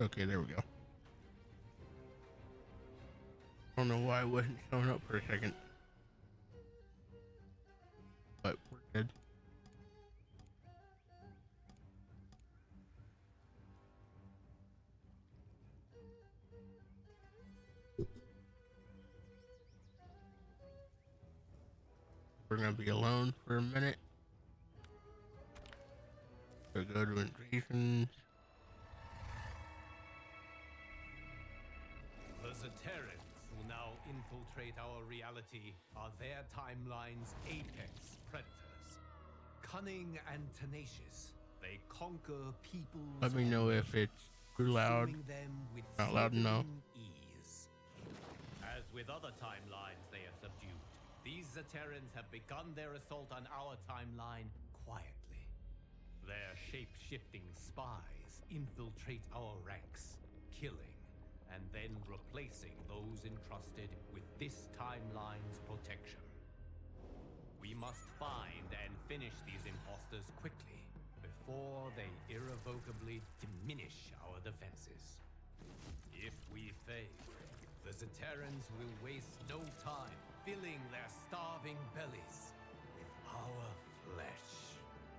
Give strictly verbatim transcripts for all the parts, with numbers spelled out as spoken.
Okay, there we go. I don't know why it wasn't showing up for a second, but we're good. We're gonna be alone for a minute. So go to invasions. The Zaterrans, who now infiltrate our reality, are their timeline's apex predators. Cunning and tenacious, they conquer peoples. Let me know if it's too loud. Them with Not loud enough. ease. As with other timelines they have subdued, these Zaterrans have begun their assault on our timeline quietly. Their shape-shifting spies infiltrate our ranks, killing and then replacing those entrusted with this timeline's protection. We must find and finish these imposters quickly before they irrevocably diminish our defenses. If we fail, the Zaterrans will waste no time filling their starving bellies with our flesh.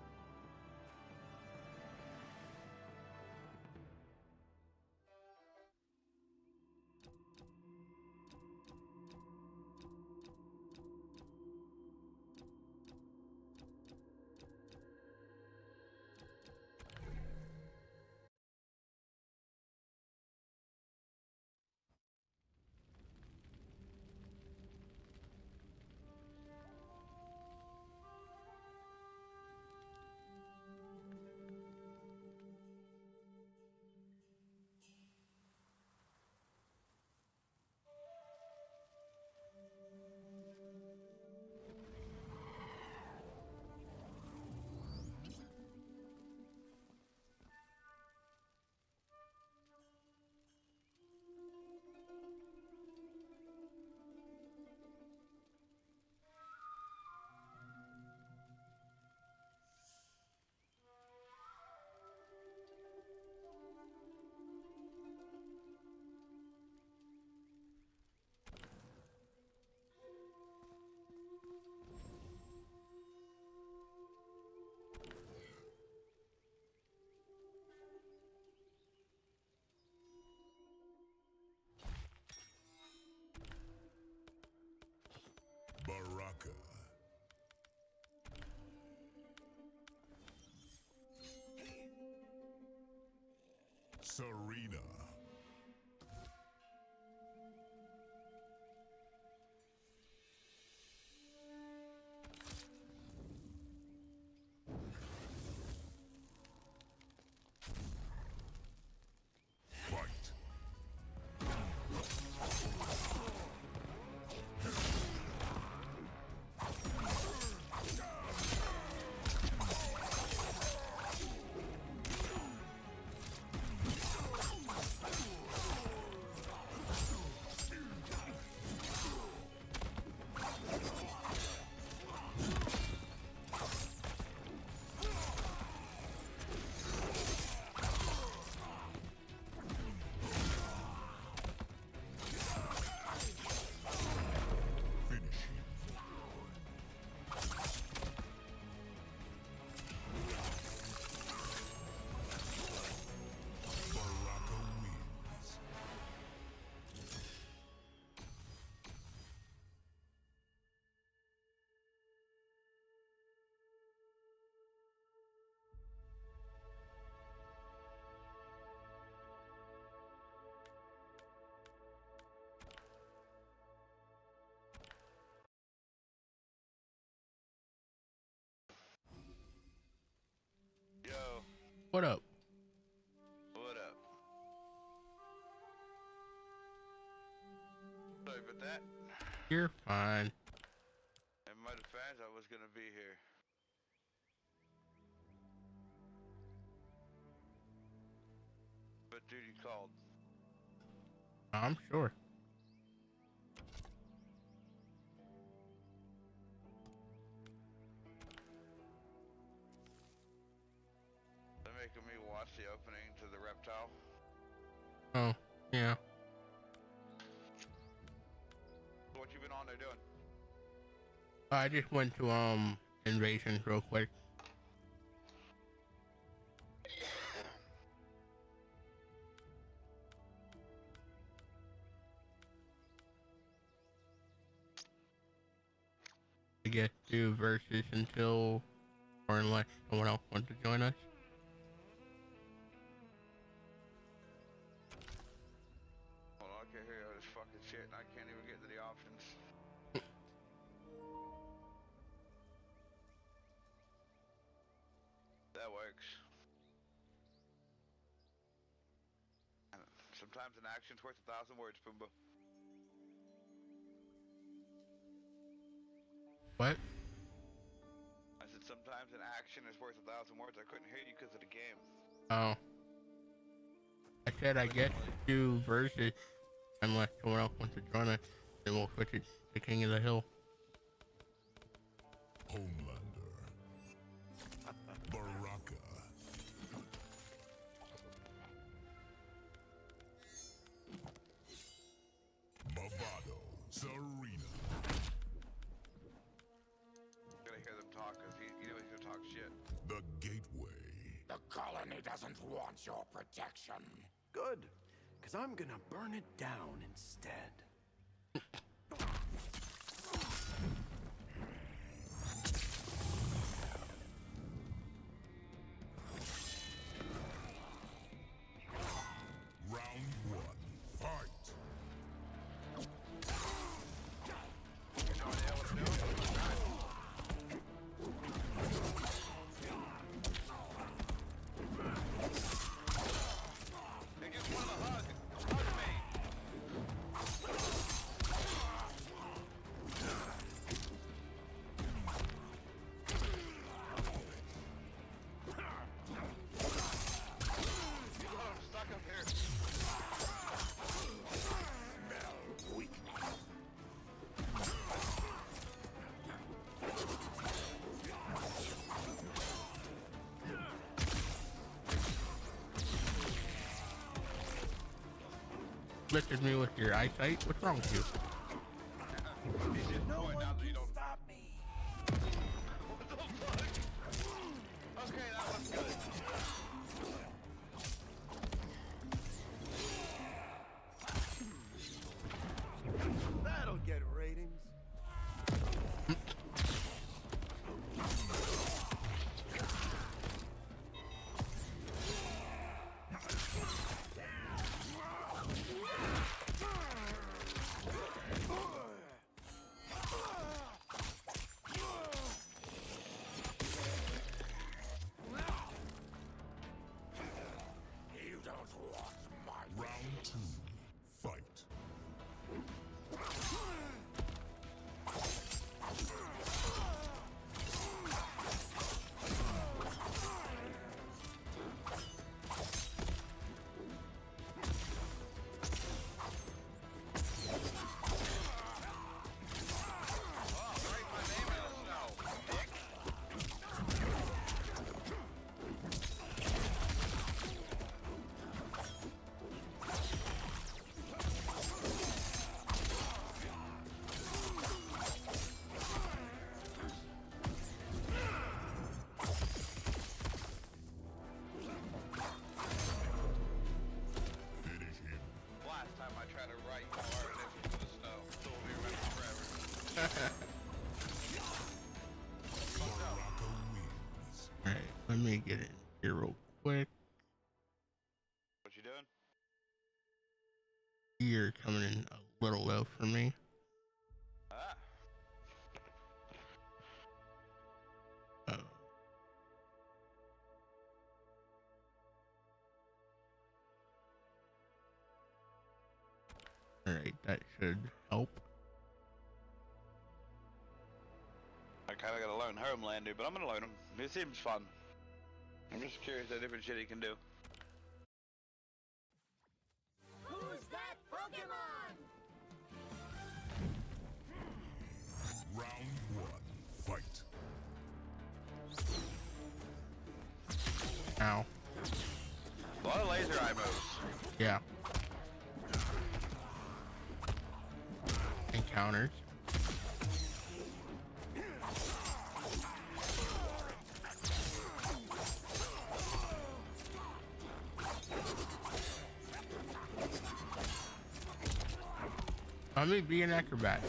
Baraka. Serena. Yo. What up? What up? Sorry about that. You're fine. In my defense, I was gonna be here. But duty called. I'm sure. They're making me watch the opening to the reptile. Oh, yeah. What you been on there doing? I just went to um Invasion real quick. To get to versus until or unless someone else wants to join us. Hold on, I can't hear all this fucking shit and I can't even get to the options. That works. And sometimes an action's worth a thousand words, Pumbaa. What? I said sometimes an action is worth a thousand words. I couldn't hear you because of the game. Oh. I said I get to versus unless someone else wants to join us, then we'll switch it to King of the Hill. Homelander. Baraka. Bavado. Serena. Gotta hear them talk because he, you know he's gonna talk shit. The Gateway. The colony doesn't want your protection. Good, because I'm gonna burn it down instead. Round one. Fight. They just want a hug. Hug me. I'm stuck up here. Lifted me with your eyesight? What's wrong with you? He's just No pointing one out that you can don't. stop me. What the fuck? Okay, that was good. That'll get ratings. You don't want my Round two. Fight. Oh, write my name in the snow, dick. Finish him. Last time I tried to write my art into the snow, so will be remembered forever. Baraka wins. Alright, let me get in here real quick. What you doing? You're coming in a little low for me. Ah. Oh. Alright, that should help. I kinda gotta learn Homelander, but I'm gonna learn him. It seems fun. I'm just curious what different shit he can do. Who's that Pokemon? Round one. Fight. Ow. A lot of laser eye moves. Yeah. counters. Let me be an acrobat.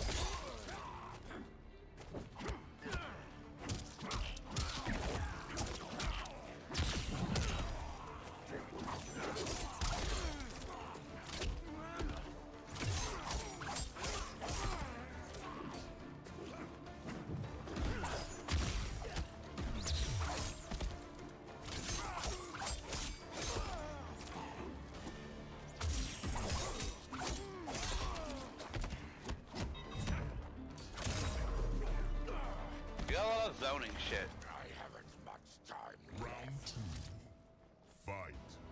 You got a lot of zoning shit. I haven't much time. Round two. Fight.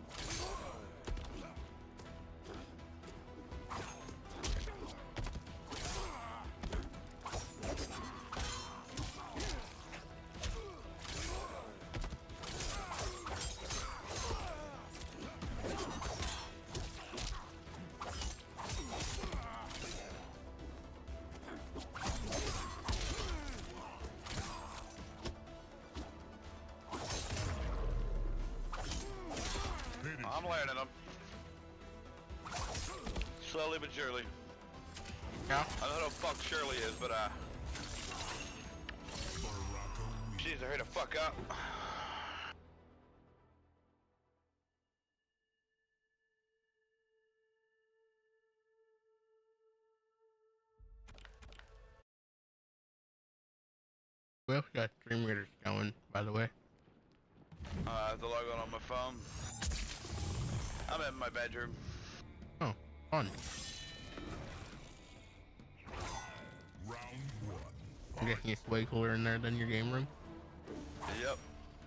I'm learning them. Slowly but surely. Yeah. I don't know who the fuck Shirley is, but uh, Baraka wins. she's hurry the fuck up. We also got Dream Raiders going, by the way. Uh, I have to log on on my phone. I'm in my bedroom. Oh, fun. Round one. I'm guessing it's way cooler in there than your game room. Yep.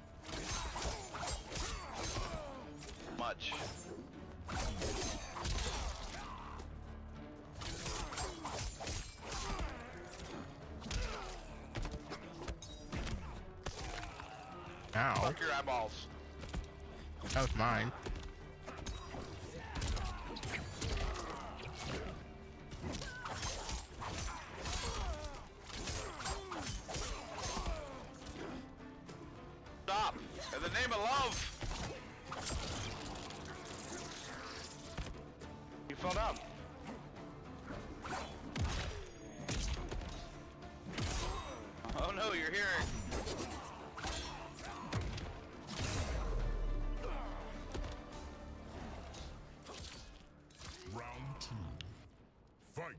Much. Ow, Fuck your eyeballs. that was mine. Stop! In the name of love! You fell down. Oh no, you're hearing. Round two. Fight.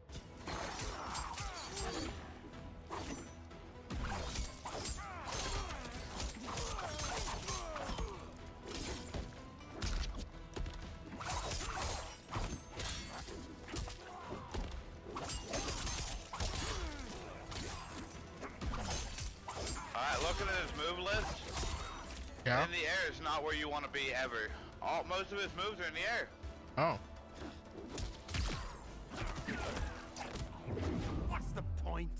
Alright, looking at his move list, Yeah? in the air is not where you want to be ever. All most of his moves are in the air. Oh. What's the point?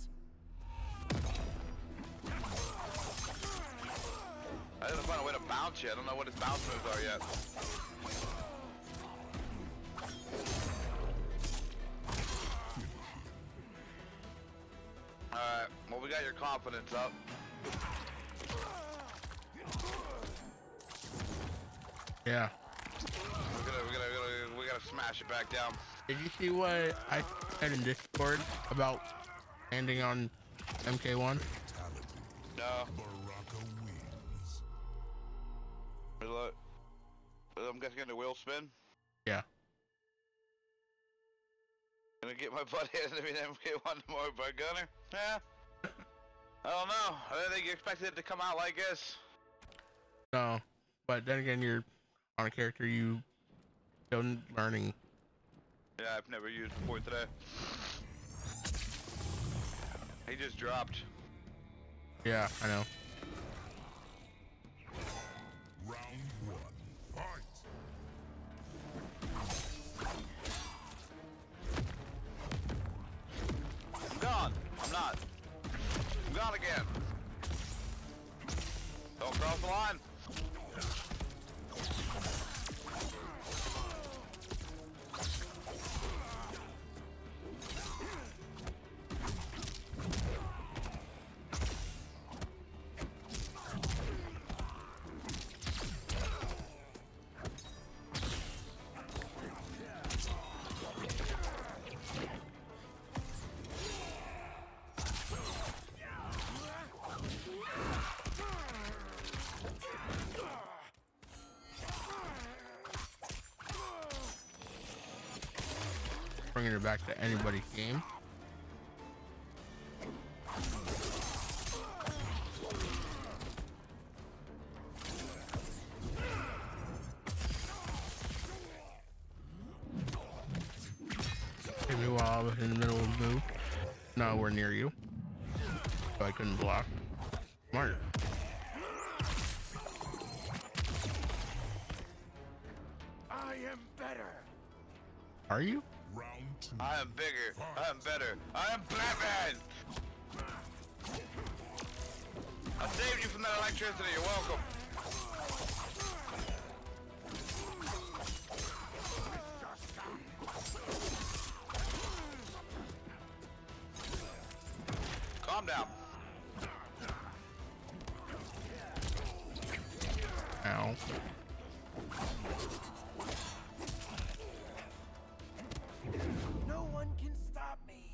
I didn't find a way to bounce yet. I don't know what his bounce moves are yet. Alright, well we got your confidence up. Yeah. We're gonna, we're gonna, we're gonna, we gotta smash it back down. Did you see what I said in Discord about landing on M K one? Fatality. No. Baraka wins. Look. I'm guessing the wheel spin. Yeah. Gonna get my butt handed to me in M K one tomorrow by Gunner? Yeah. I don't know. I didn't think you expected it to come out like this. No. But then again, you're on a character you still learning. Yeah, I've never used before today. He just dropped. Yeah, I know. Round one. Fight. I'm gone. I'm not. I'm gone again. Don't cross the line. bringing it back to anybody's game. Hit me while I was in the middle of the move. Now we're near you, so I couldn't block. Smart. I am better. Are you? Round two. I am bigger. I am better. I am Batman. I saved you from that electricity. You're welcome. Calm down. Ow. No one can stop me.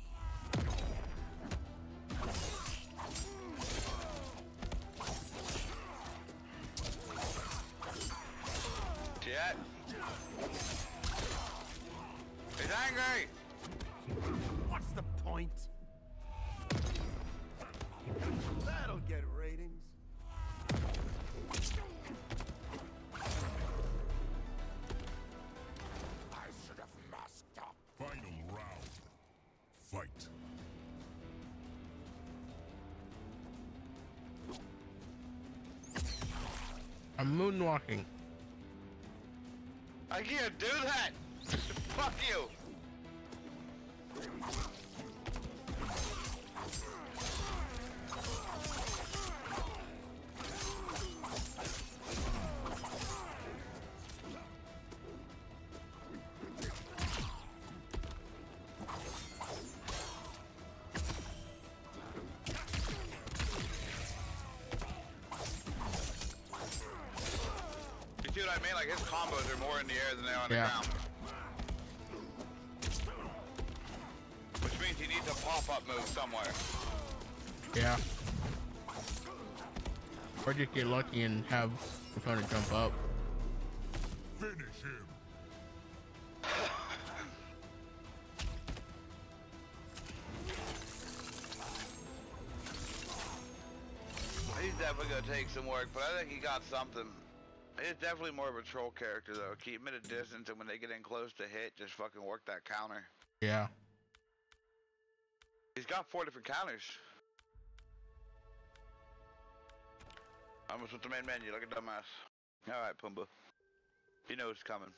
Jet. He's angry. What's the point? That'll get ratings. I should have masked up. Final round. Fight. I'm moonwalking. I can't do that. Fuck you. You see what I mean? Like his combos are more in the air than they are on Yeah. the ground. Which means he needs a pop-up move somewhere. Yeah. Or just get lucky and have the opponent jump up. Finish him. He's definitely gonna take some work, but I think he got something. He's definitely more of a troll character though. Keep him at a distance, and when they get in close to hit, just fucking work that counter. Yeah. He's got four different counters. Almost with the main menu, like a dumbass. Alright, Pumbaa. You know it's coming.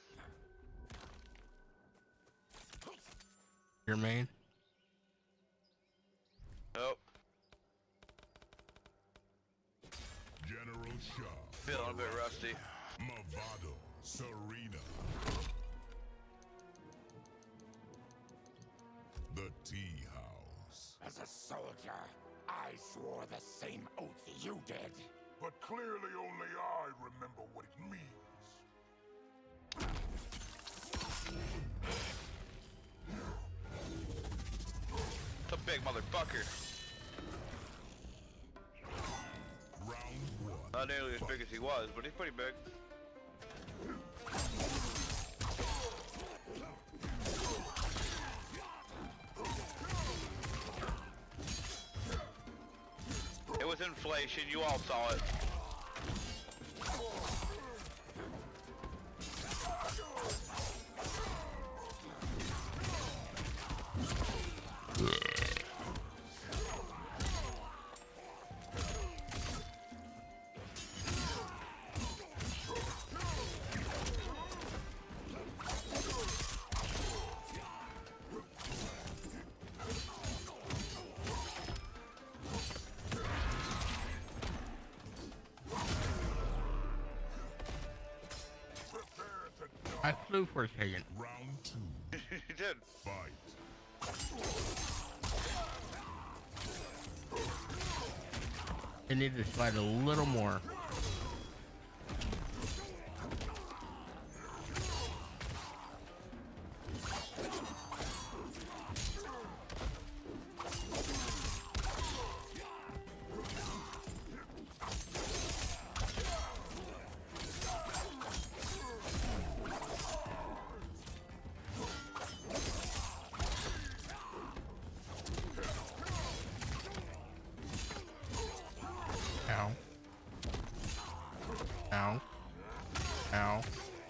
Your main. Oh, General Shah. feeling a bit rusty. Movado. Serena. The Tea House. As a soldier, I swore the same oath you did. But clearly only I remember what it means. It's a big motherfucker. Round one. Not nearly as big as he was, but he's pretty big. It was inflation, you all saw it. I flew for a second. Round two. He did. Fight. I need to slide a little more. Ow. Ow.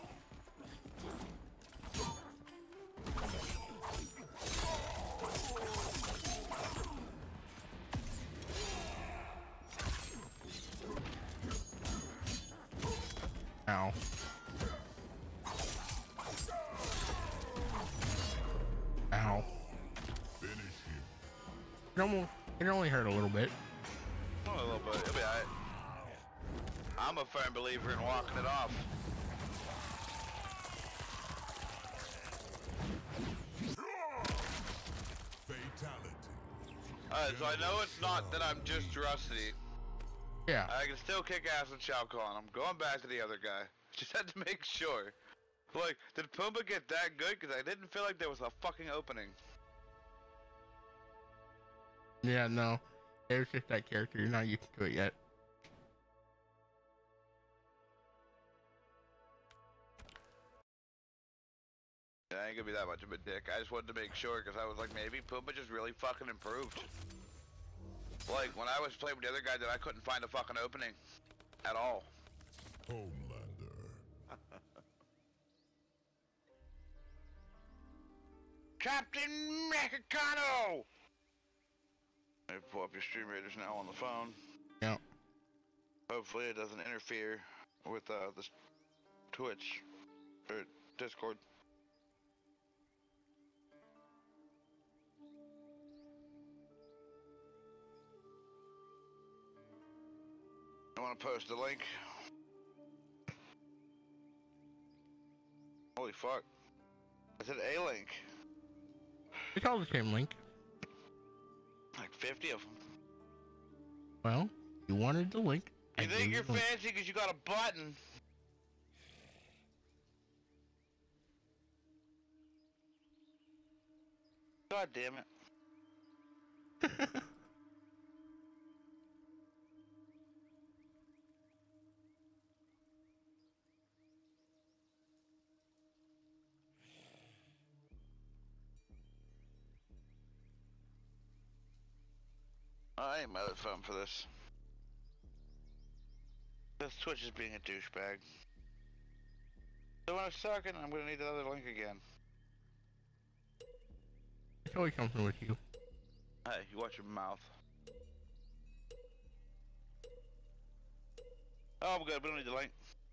Ow. Ow. Finish him. It almost, it only hurt a little bit. Oh, a little bit. It'll be alright. I'm a firm believer in walking it off. Fatality. Alright, so I know it's not that I'm just rusty. Yeah. I can still kick ass with Shao Kahn. I'm going back to the other guy. Just had to make sure. Like, did Pumbaa get that good? Because I didn't feel like there was a fucking opening. Yeah, no. It was just that character. You're not used to it yet. Yeah, I ain't gonna be that much of a dick. I just wanted to make sure because I was like, maybe Pumbaa just really fucking improved. Like, when I was playing with the other guy, that I couldn't find a fucking opening. At all. Homelander. Captain Mexicano! Maybe pull up your stream raiders now on the phone. Yeah. Hopefully it doesn't interfere with uh, the Twitch or Discord. I want to post the link. Holy fuck. I said a link. It's all the same link. Like fifty of them. Well, you wanted the link. I You gave think you're the link. fancy because you got a button? God damn it. I ain't mad at phone for this. This Twitch is being a douchebag. So in a second, I'm gonna need another link again. It's always something with you. Hey, you watch your mouth. Oh, I'm good. We don't need the link.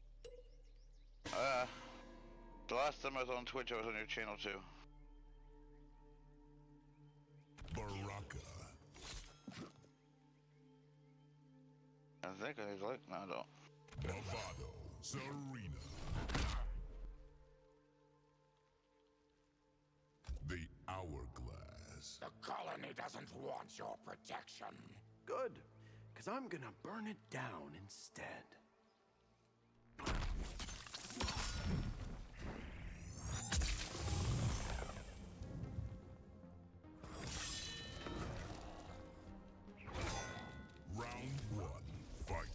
Uh, the last time I was on Twitch, I was on your channel too. Baraka. I think I need the link. No, I don't. Bravado. Serena. The Hourglass. The colony doesn't want your protection. Good, because I'm gonna burn it down instead. Round one. Fight.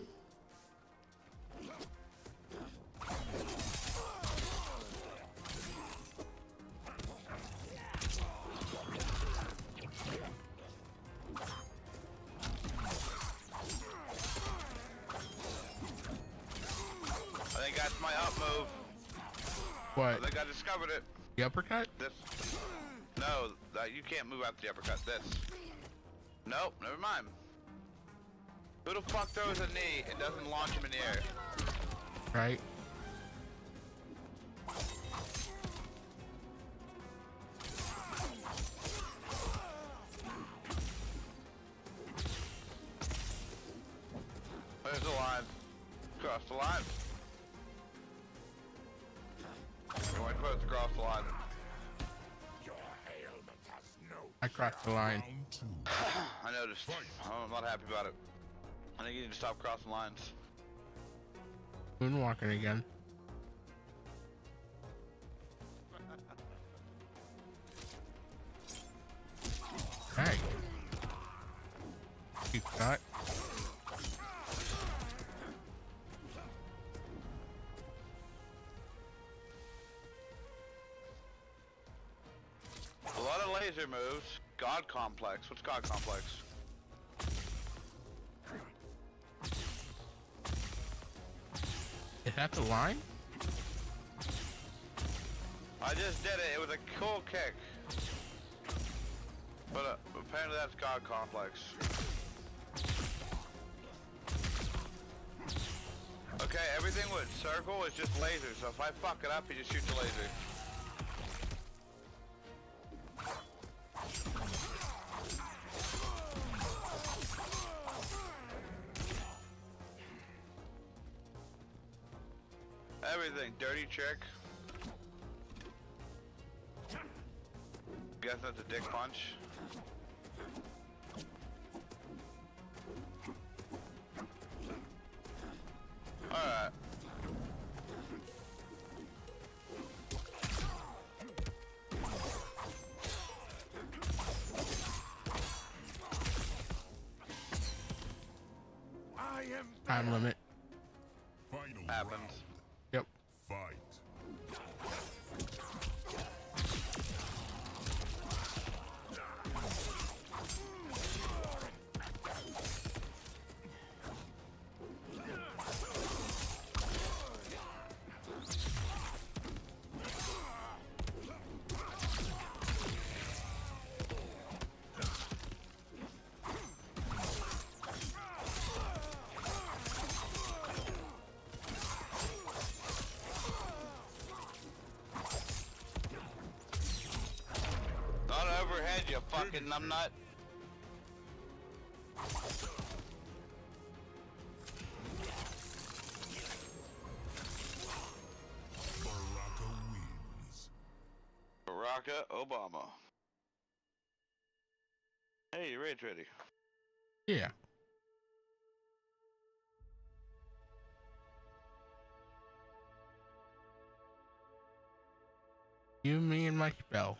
I think that's my up move. I What? think I discovered it. The uppercut? This. No, that you can't move after the uppercut. This. Nope, never mind. Who the fuck throws a knee and doesn't launch him in the air? Right? There's the line. Cross the line. You're supposed to cross the line. Your ailment has no. I crossed the line. Round two. I noticed. I'm not happy about it. I think you need to stop crossing lines. Moonwalking again. Hey. You cut. A lot of laser moves. God Complex. What's God Complex? Is that the line? I just did it. It was a cool kick. But uh, apparently that's God Complex. Okay, everything with circle is just laser, so if I fuck it up, you just shoot the laser. Everything, dirty trick. Guess that's a dick punch. Alright. I am Time limit. Final Happens. round. Yep. Fight. Not overhead, you fucking numbnut. Baraka wins. Baraka Obama. Hey, you rage ready? Yeah. You, me, and my spell.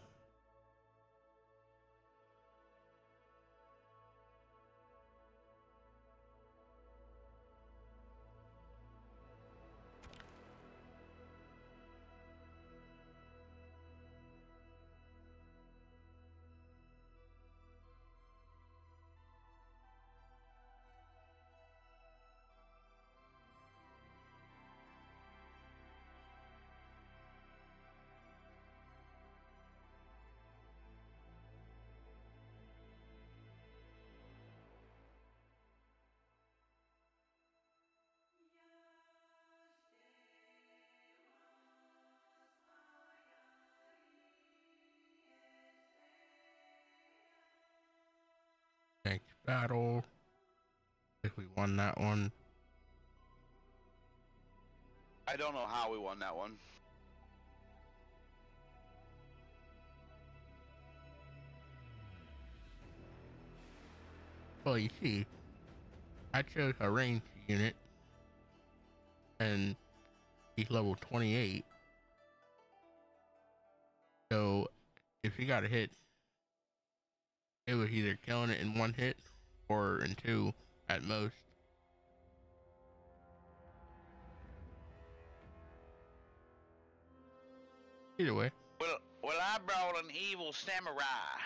Next battle. If we won that one. I don't know how we won that one. Well, you see, I chose a ranged unit, and he's level twenty-eight. So, if he got a hit, it was either killing it in one hit or in two at most. Either way. Well, well, I brought an evil samurai.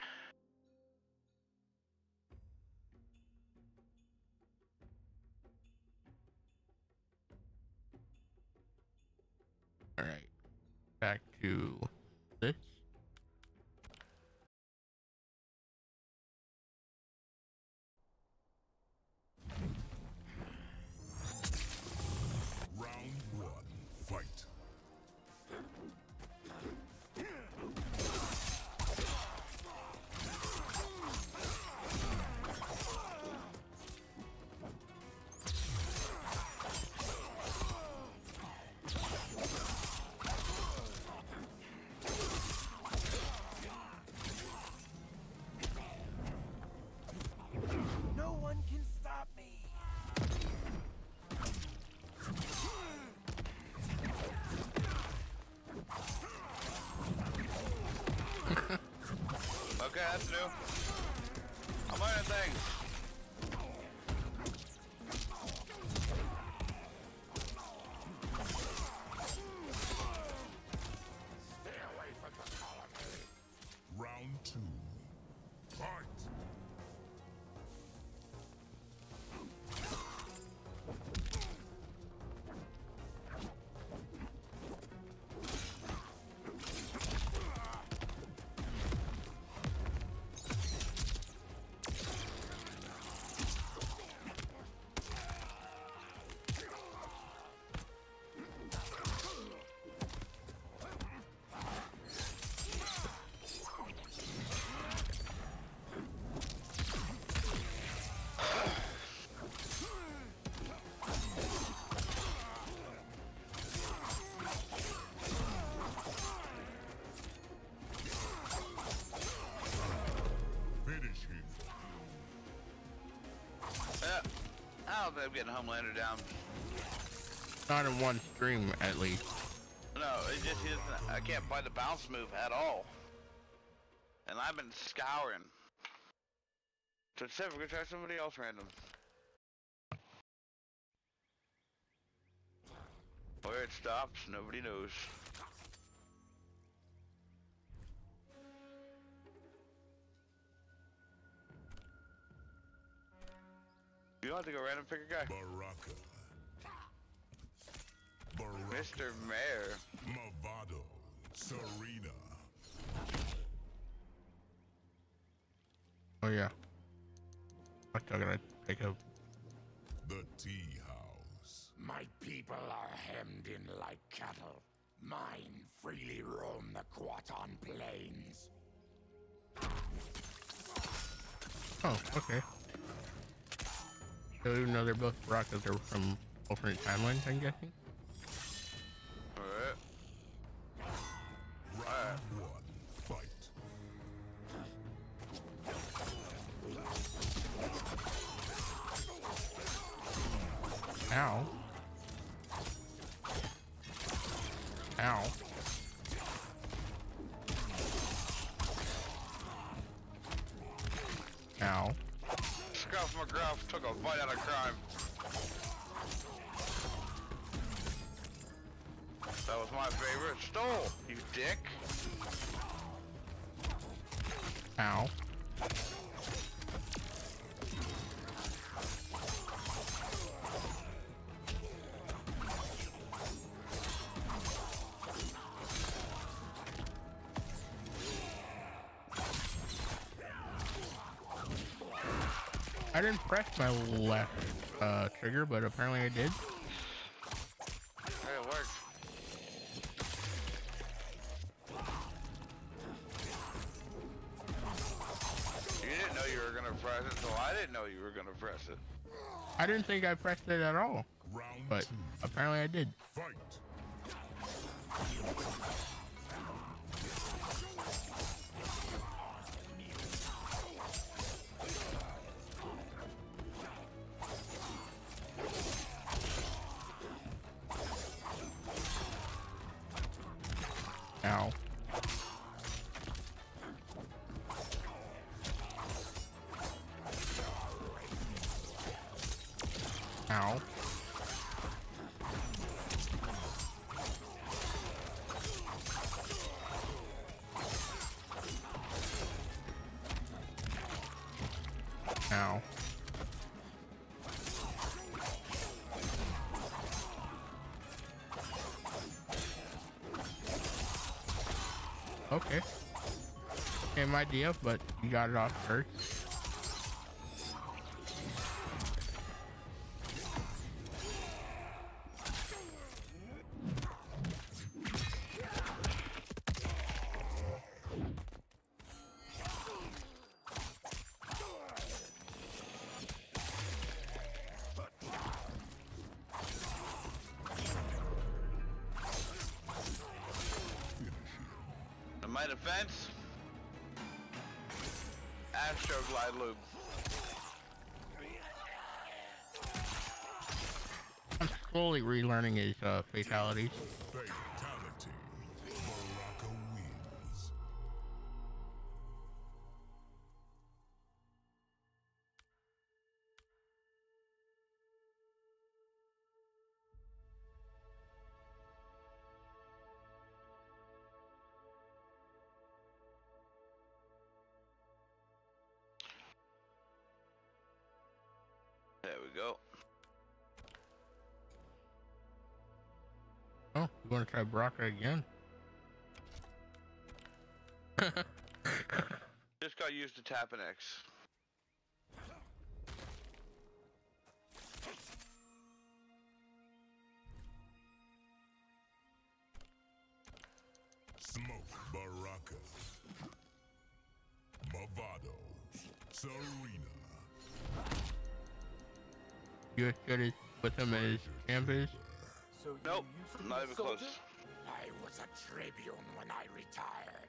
All right, back to this. Round one. Fight. No one can stop me. Okay, that's new. I'm learning things. Stay away from the colony. Round two. Fight. I don't think I'm getting Homelander down. Not in one stream, at least. No, it just isn't. I can't find the bounce move at all. And I've been scouring. So instead, we're gonna try somebody else random. Where it stops, nobody knows. You don't have to go random pick a guy. Baraka. Baraka. Mister Mayor. Movado. Serena. Oh yeah. I'm still gonna take a. The tea house. My people are hemmed in like cattle. Mine freely roam the Quaton plains. Oh, okay. So even though they're both Barakas, they're from alternate timelines, I'm guessing? Alright. Round one. Fight. Ow. Ow. Ow. Scuff McGruff took a bite out of crime. That was my favorite. Stole, you dick. Ow. I didn't press my left uh, trigger, but apparently I did. Hey, it worked. You didn't know you were gonna press it, so I didn't know you were gonna press it. I didn't think I pressed it at all, Round but two. apparently I did. Fight. Ow. Ow. Ow. Okay. Same idea, but you got it off first. In my defense, Astro Glide Loop. I'm slowly relearning his uh, fatalities. Fatality. Baraka wins. There we go. Oh, you want to try Baraka again? Just got used to tap an X. Smoke Baraka. Movado. Serena. You as good as with him as Champ is? So you Nope, used to be not a even soldier? close. I was a tribune when I retired.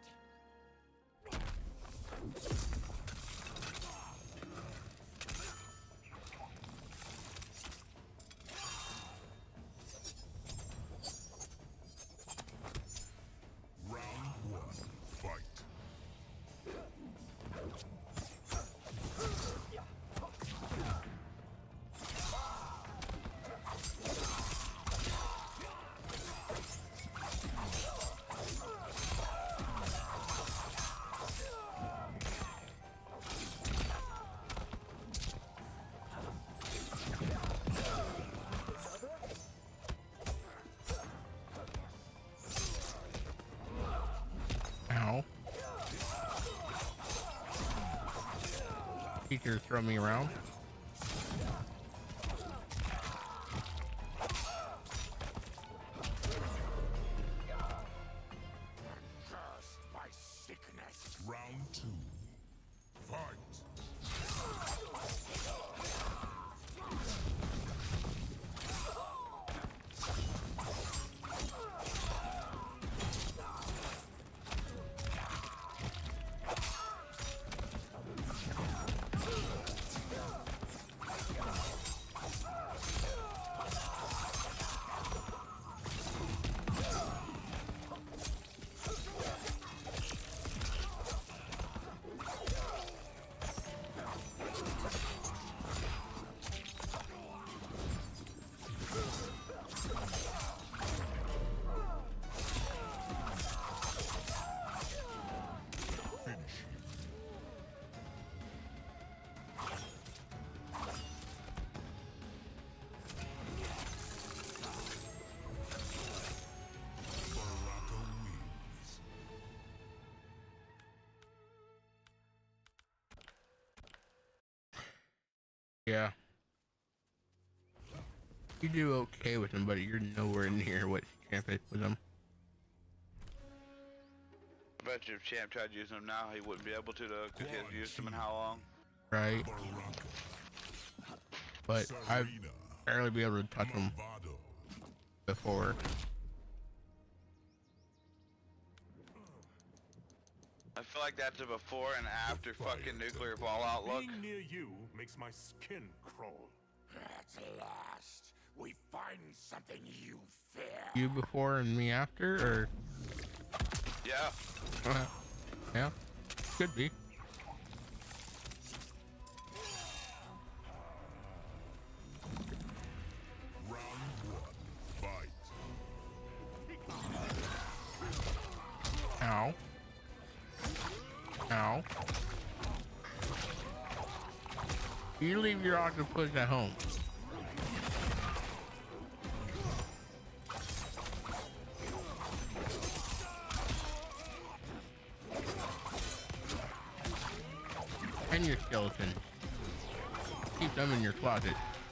teachers throw me around. Cursed by sickness. Round two. Fight. Yeah. You do okay with him, but you're nowhere near what Champ is with him. I bet you if Champ tried using him now, he wouldn't be able to, though, because he hasn't used him in how long? Right. But I've barely been able to touch him before. I feel like that's a before and after fucking nuclear fallout look. Being near you makes my skin crawl. At last, we find something you fear. You before and me after, or? Yeah. Uh, yeah. Could be. Round one, fight. Ow. Ow. You leave your octopus at home. And your skeleton. Keep them in your closet.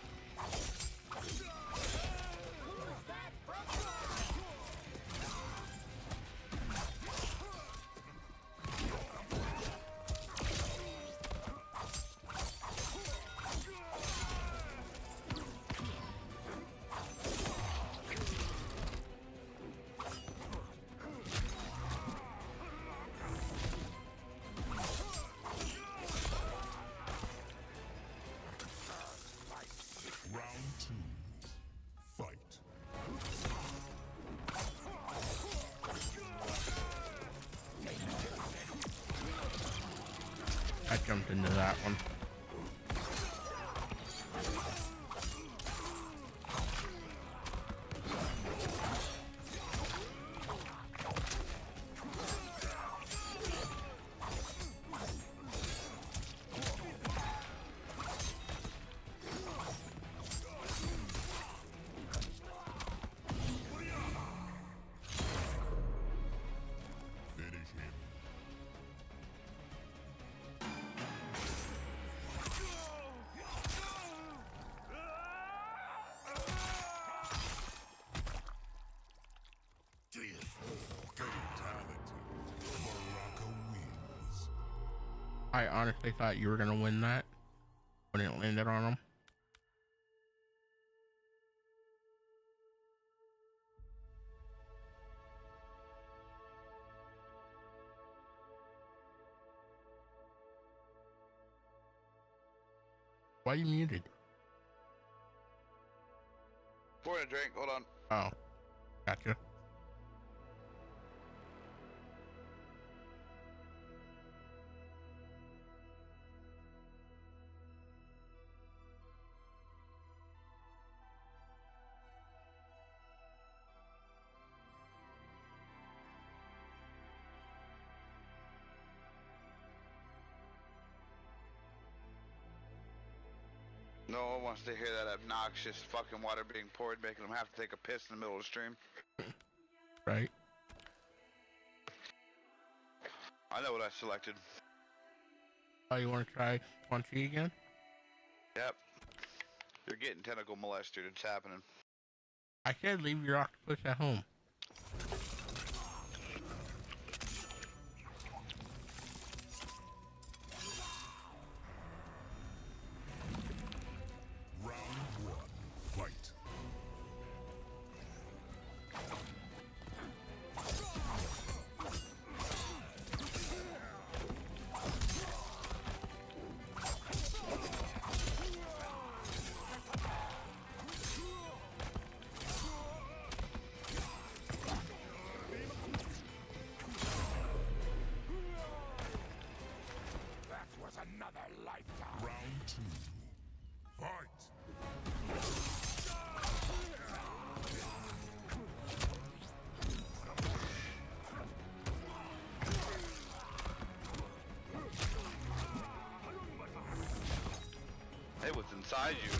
I jumped into that one. I honestly thought you were gonna win that when it landed on him. Why are you muted? Pouring a drink, hold on. Oh, gotcha. No one wants to hear that obnoxious fucking water being poured, making them have to take a piss in the middle of the stream. Right. I know what I selected. Oh, you want to try Quan Chi again? Yep. You're getting tentacle molested. It's happening. I said leave your octopus at home. Round one, fight. That was another lifetime. Round two, fight. It was inside you.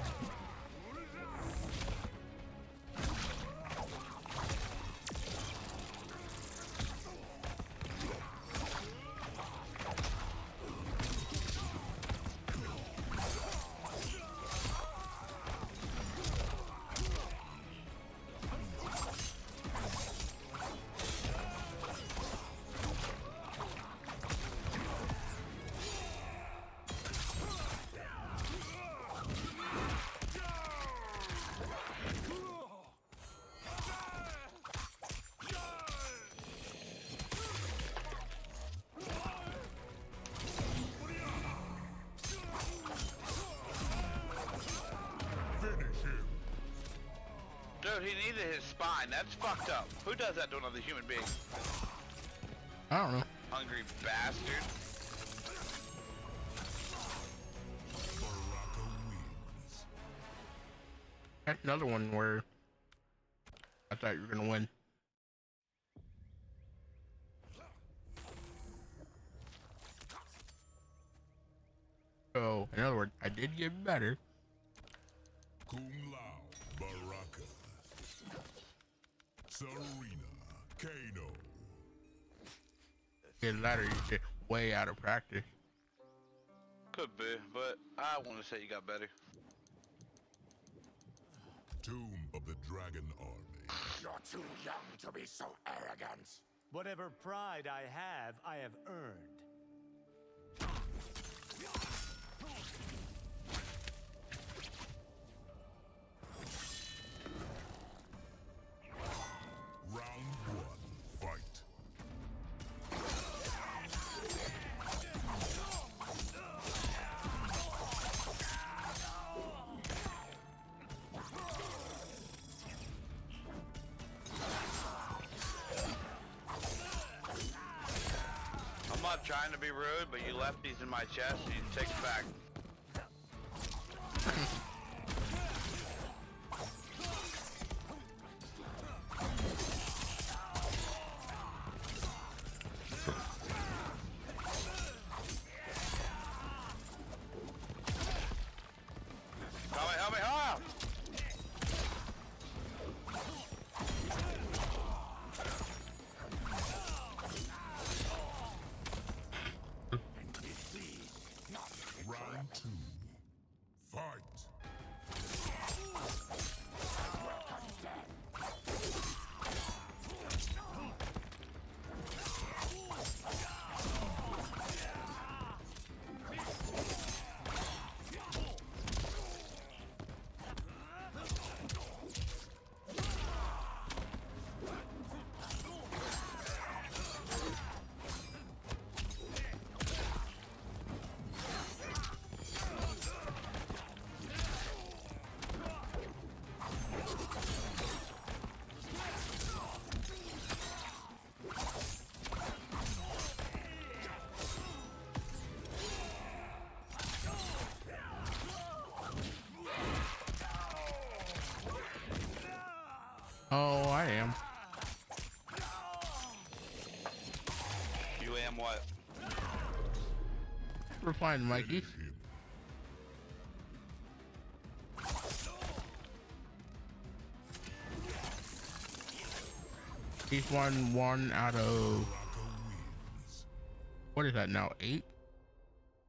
Finish him. Dude, he needed his spine. That's fucked up. Who does that to another human being? I don't know. Hungry bastard. Baraka wins. That's another one where I thought you were gonna win. So, in other words, I did get better. Kung Lao, Baraka. Serena, Kano. Get better, you get way out of practice. Could be, but I want to say you got better. Tomb of the Dragon Army. You're too young to be so arrogant. Whatever pride I have, I have earned. Round one, fight. I'm not trying to be rude, but you left these in my chest, so you take it back. Help me, help me, help! Round two, fight. Oh, I am. You am what? We're fine, Mikey. Finish him. He's won one out of, Baraka wins. what is that now, eight?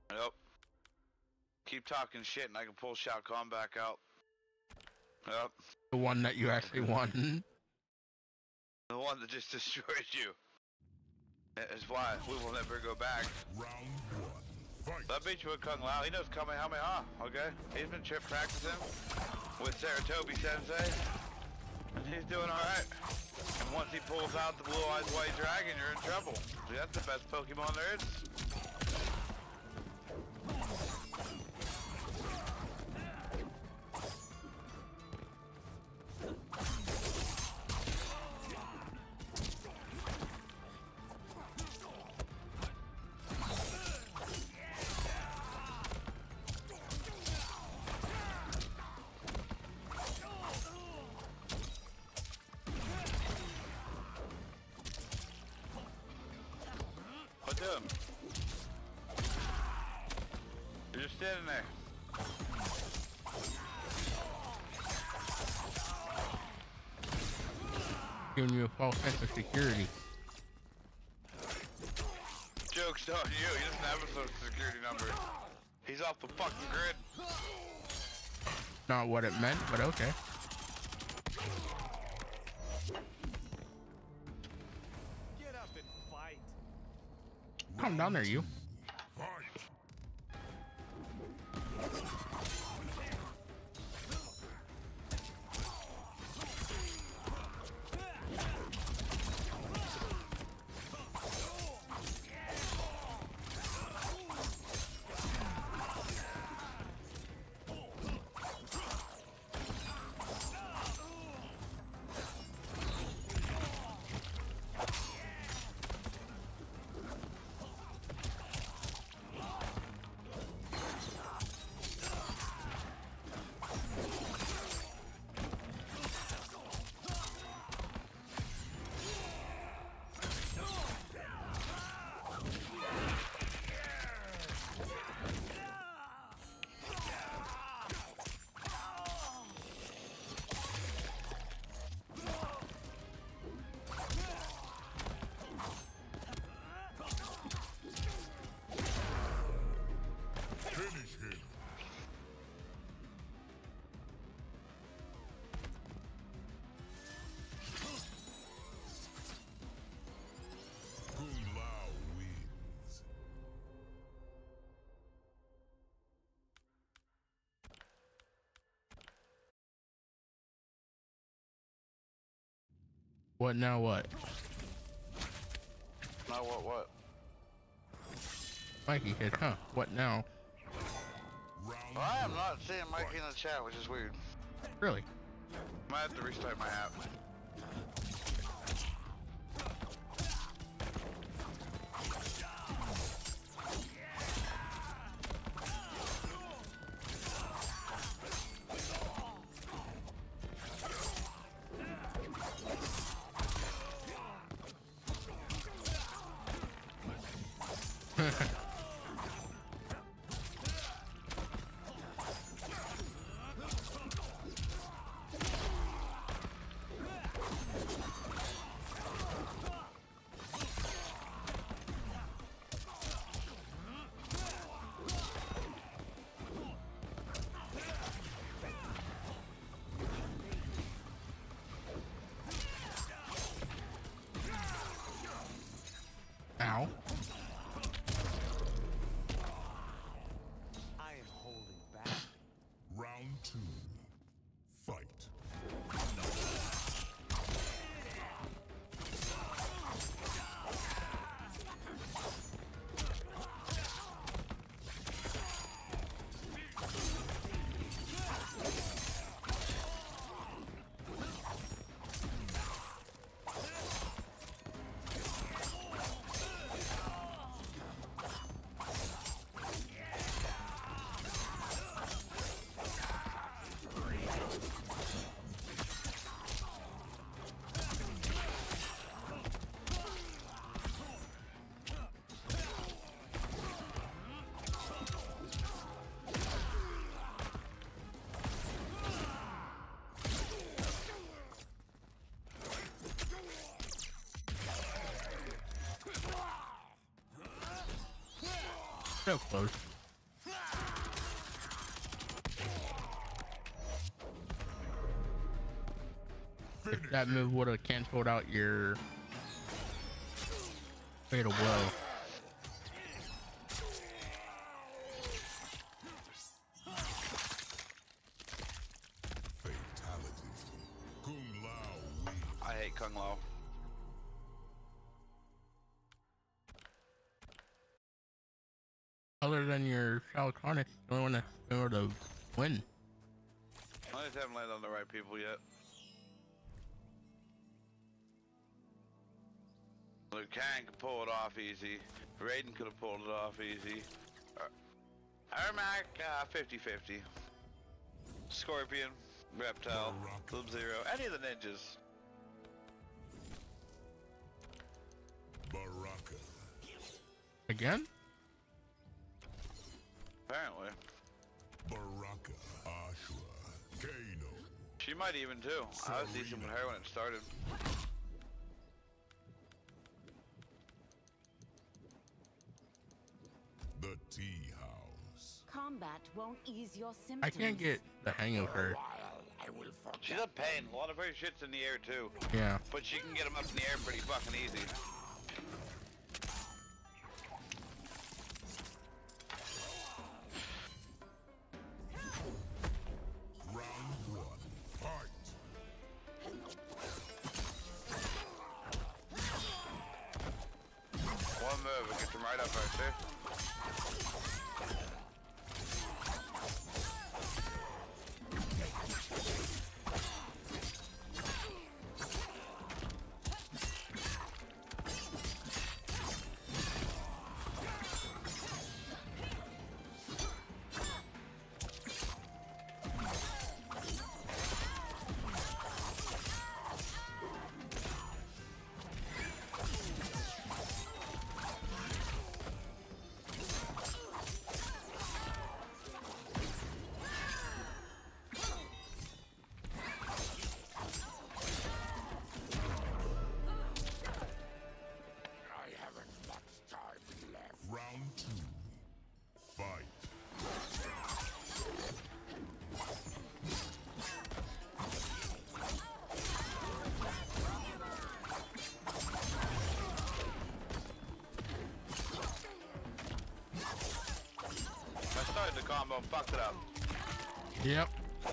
talking shit and I can pull Shao Kahn back out. Yep. The one that you actually won. The one that just destroyed you. That is why we will never go back. Round one. Fight. That beat you with Kung Lao. He knows Kamehameha, okay? He's been trip practicing with Saratobi Sensei. And he's doing alright. And once he pulls out the blue-eyed white dragon, you're in trouble. See, that's the best Pokemon there is. What's up? You're just standing there. Giving you a false sense of security. Joke's on you, he doesn't have a social security number. He's off the fucking grid. Not what it meant, but okay. Get up and fight. Calm down there, you. Fight. Finish him. Kung Lao wins. What now? What? Now what, what? Mikey said, huh? What now? Round Well, I am one. not seeing Mikey in the chat, which is weird. Really? I might have to restart my app. Ow. I am holding back. Round two. Fight. So close. if that move would have canceled out your fatal blow. Fatality. Kung Lao wins. I hate Kung Lao. Other than your Shao Kahn, the only one that's been able to win. I just haven't landed on the right people yet. Liu Kang could pull it off easy. Raiden could have pulled it off easy. Uh, Ermac, uh, fifty fifty. Scorpion, Reptile, Sub-Zero, any of the ninjas. Baraka. Again? Apparently. Baraka. Ashura. Kano. She might even too. I was decent with her when it started. The Tea House. Combat won't ease your symptoms. I can't get the hang of her. I will forget. She's a pain. A lot of her shit's in the air too. Yeah. But she can get them up in the air pretty fucking easy. Round one. Fight. One move and get them right up right there. I haven't much time left. Round two. Fight. I started the combo and fucked it up. Yep.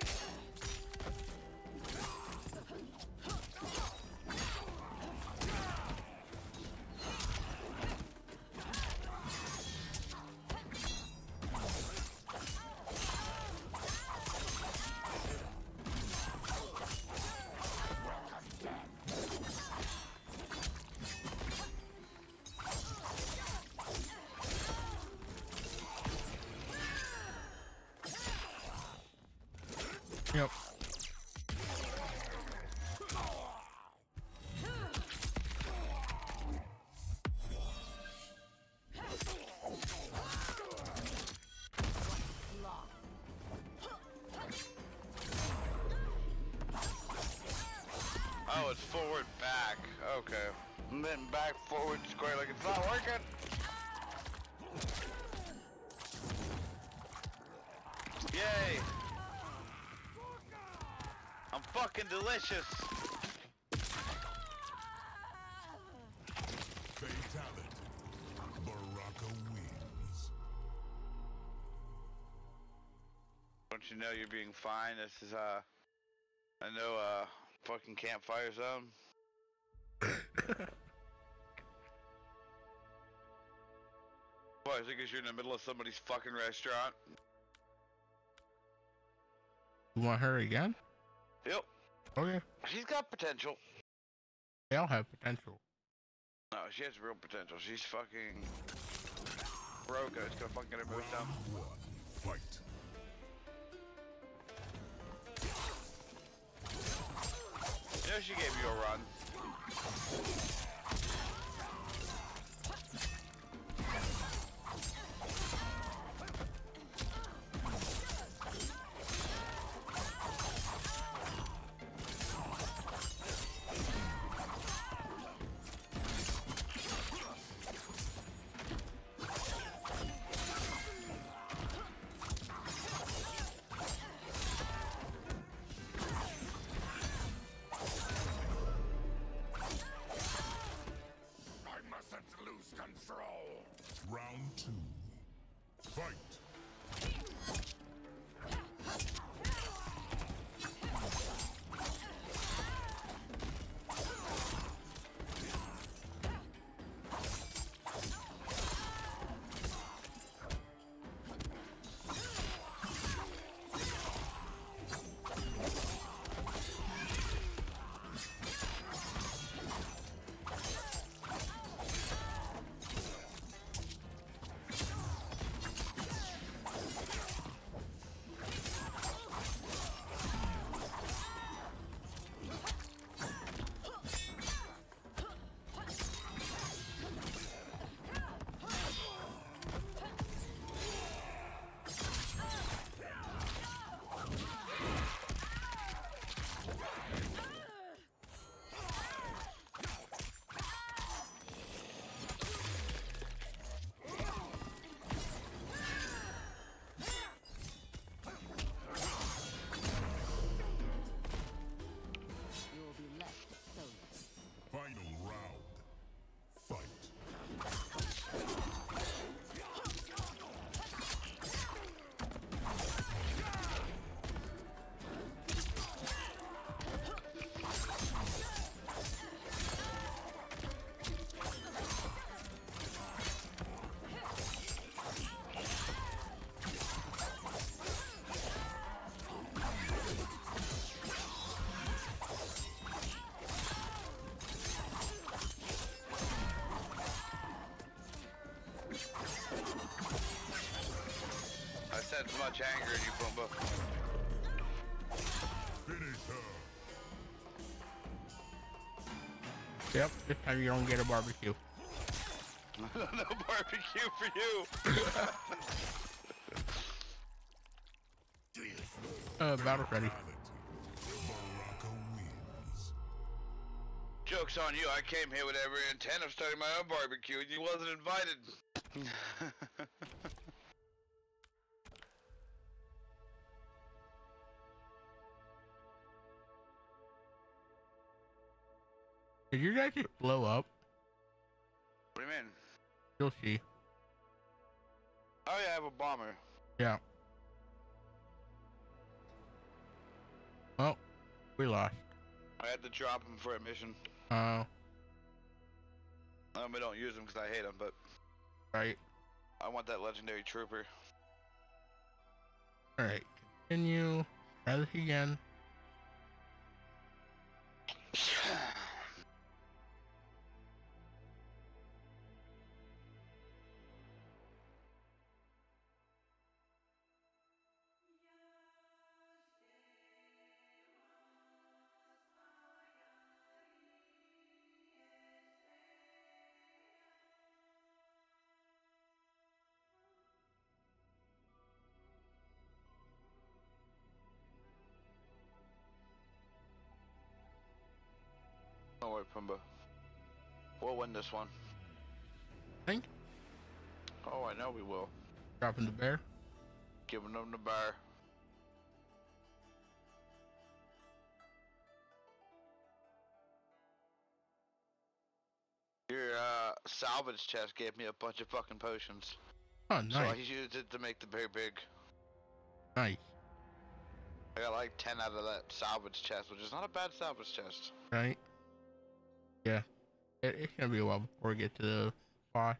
Yep. Oh, it's forward back. Okay. And then back forward square like it's not working. Yay! I'm fucking delicious. Fatality. Baraka wins. Don't you know you're being fine? This is uh, I know uh, fucking campfire zone. What? Is it because you're in the middle of somebody's fucking restaurant? You want her again? Yep. Okay. She's got potential. They all have potential. No, she has real potential. She's fucking broken. It's gonna fucking get her moved down. Round one. Fight. You know she gave you a run. sense much anger in you, Pumbaa. Finish her. Yep, this time you don't get a barbecue. No barbecue for you. uh, battle ready. Baraka wins. Joke's on you, I came here with every intent of starting my own barbecue and you wasn't invited. Did you guys just blow up? What do you mean? You'll see. Oh yeah, I have a bomber. Yeah. Well, we lost. I had to drop him for a mission. Uh, Um, we don't use him because I hate him, but right. I want that legendary trooper. Alright, continue. Try this again. Don't worry, Pumbaa. We'll win this one. Think? Oh, I know we will. Dropping the bear. Giving them the bar. Your uh, salvage chest gave me a bunch of fucking potions. Oh, So I nice. used it to make the bear big. Nice. I got like ten out of that salvage chest, which is not a bad salvage chest. Right? Yeah. It, it's gonna be a while before we get to the boss.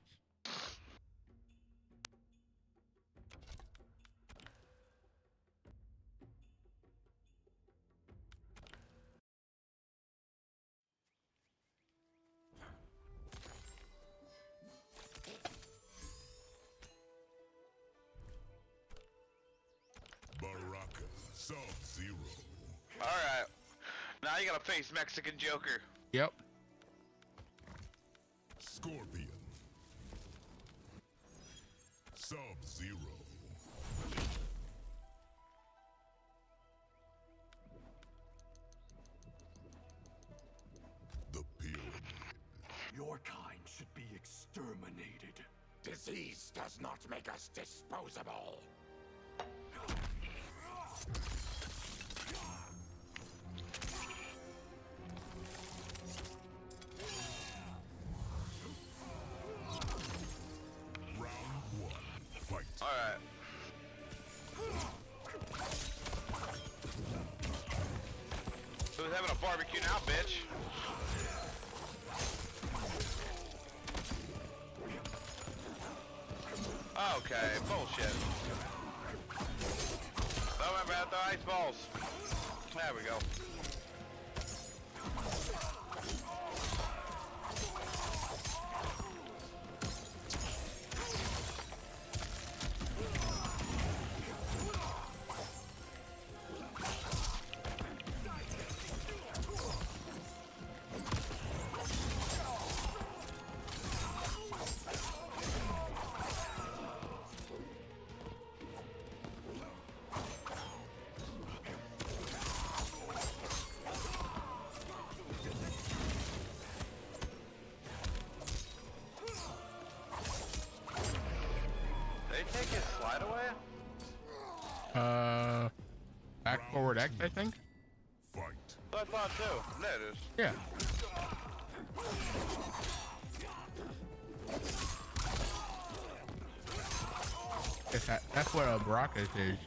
Baraka, Sub-Zero. Alright. Now you gotta face Mexican Joker. Yep. Scorpion. Sub-Zero. The Pyramid. Your kind should be exterminated. Disease does not make us disposable. Round one. Fight. Alright. Who's having a barbecue now, bitch? Okay, bullshit. Don't remember how to throw ice balls. There we go. They take his slide away? Uh, back forward X, I think. Fight. I thought too. There it is. Yeah. Guess that, that's what a Baraka is.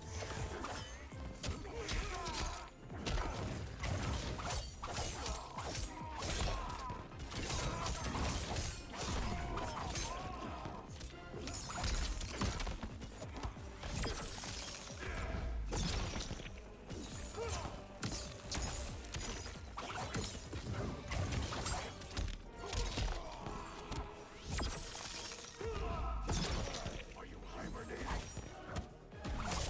Are you hibernating?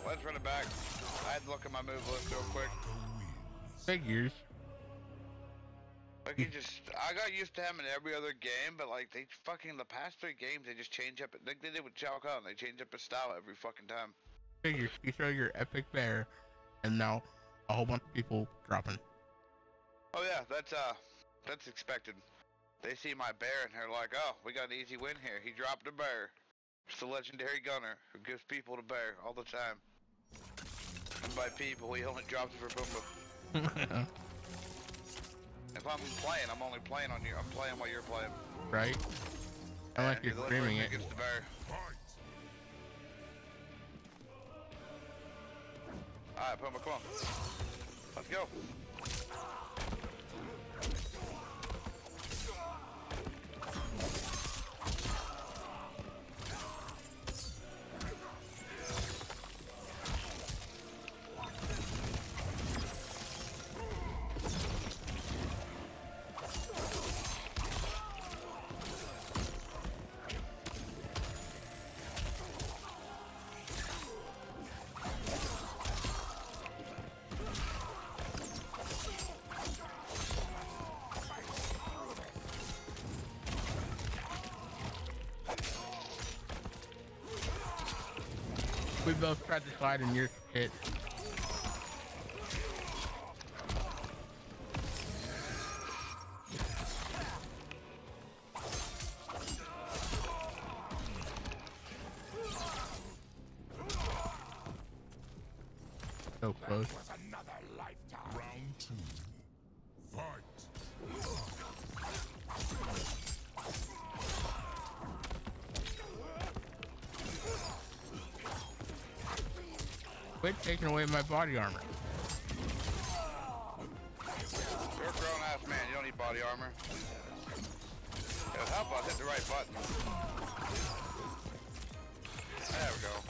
let's run it back. I had to look at my move list real quick. Figures. Like he just, I got used to him in every other game, but like they fucking the past three games they just change up. Like they did with Shao Kahn, they change up his style every fucking time. Figures. You throw your epic bear, and now a whole bunch of people dropping. Oh yeah, that's uh, that's expected. They see my bear and they're like, oh, we got an easy win here. He dropped a bear. It's the legendary gunner who gives people the bear all the time. And by people, he only drops it for Pumbaa. If I'm playing, I'm only playing on you. I'm playing while you're playing. Right? I like you're screaming it. Gets the bear. Alright, Pumbaa, come on. Let's go. We both tried to slide in your hit. So close. Another lifetime. Round two. Fight. Quit taking away my body armor. You're a grown ass man, you don't need body armor. It would help us hit the right button. There we go.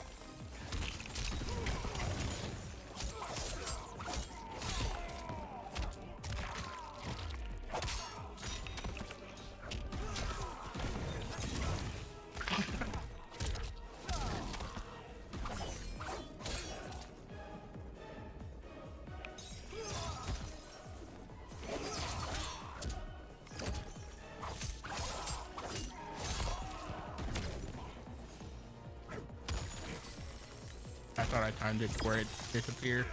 I thought I timed it where it disappeared.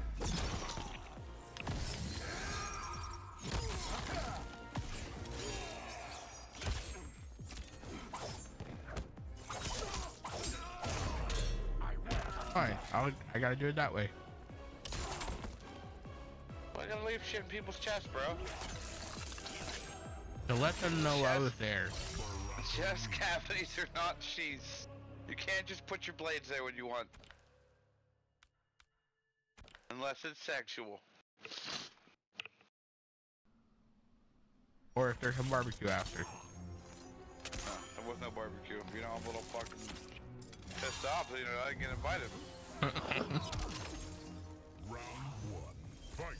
Fine, I'll, I gotta do it that way. Why you gotta leave shit in people's chests, bro? To let them know I was there. Chest cavities are not sheaths. You can't just put your blades there when you want. Unless it's sexual. Or if there's a barbecue after. No, there was no barbecue. You know, I'm a little fucking pissed off that, you know, I didn't get invited. Round one. Fight.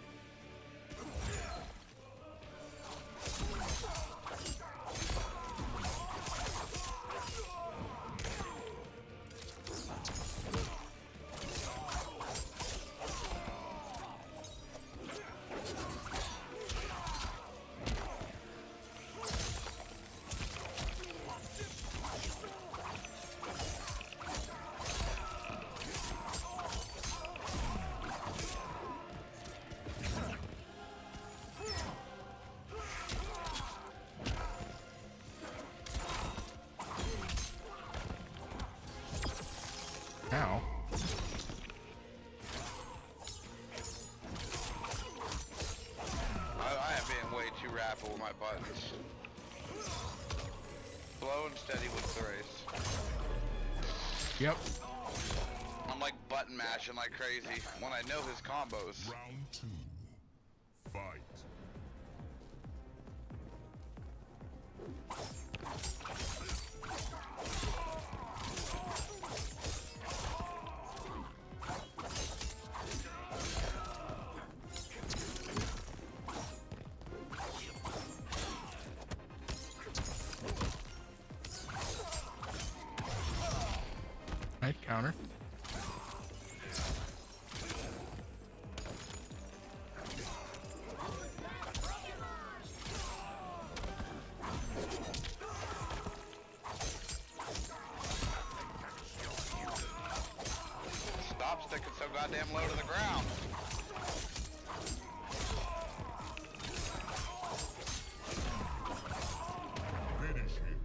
Now. I, I am being way too rapid with my buttons. Slow and steady wins the race. Yep. I'm like button mashing like crazy when I know his combos. Round two. Fight. Nice counter. so goddamn low to the ground. Finish him.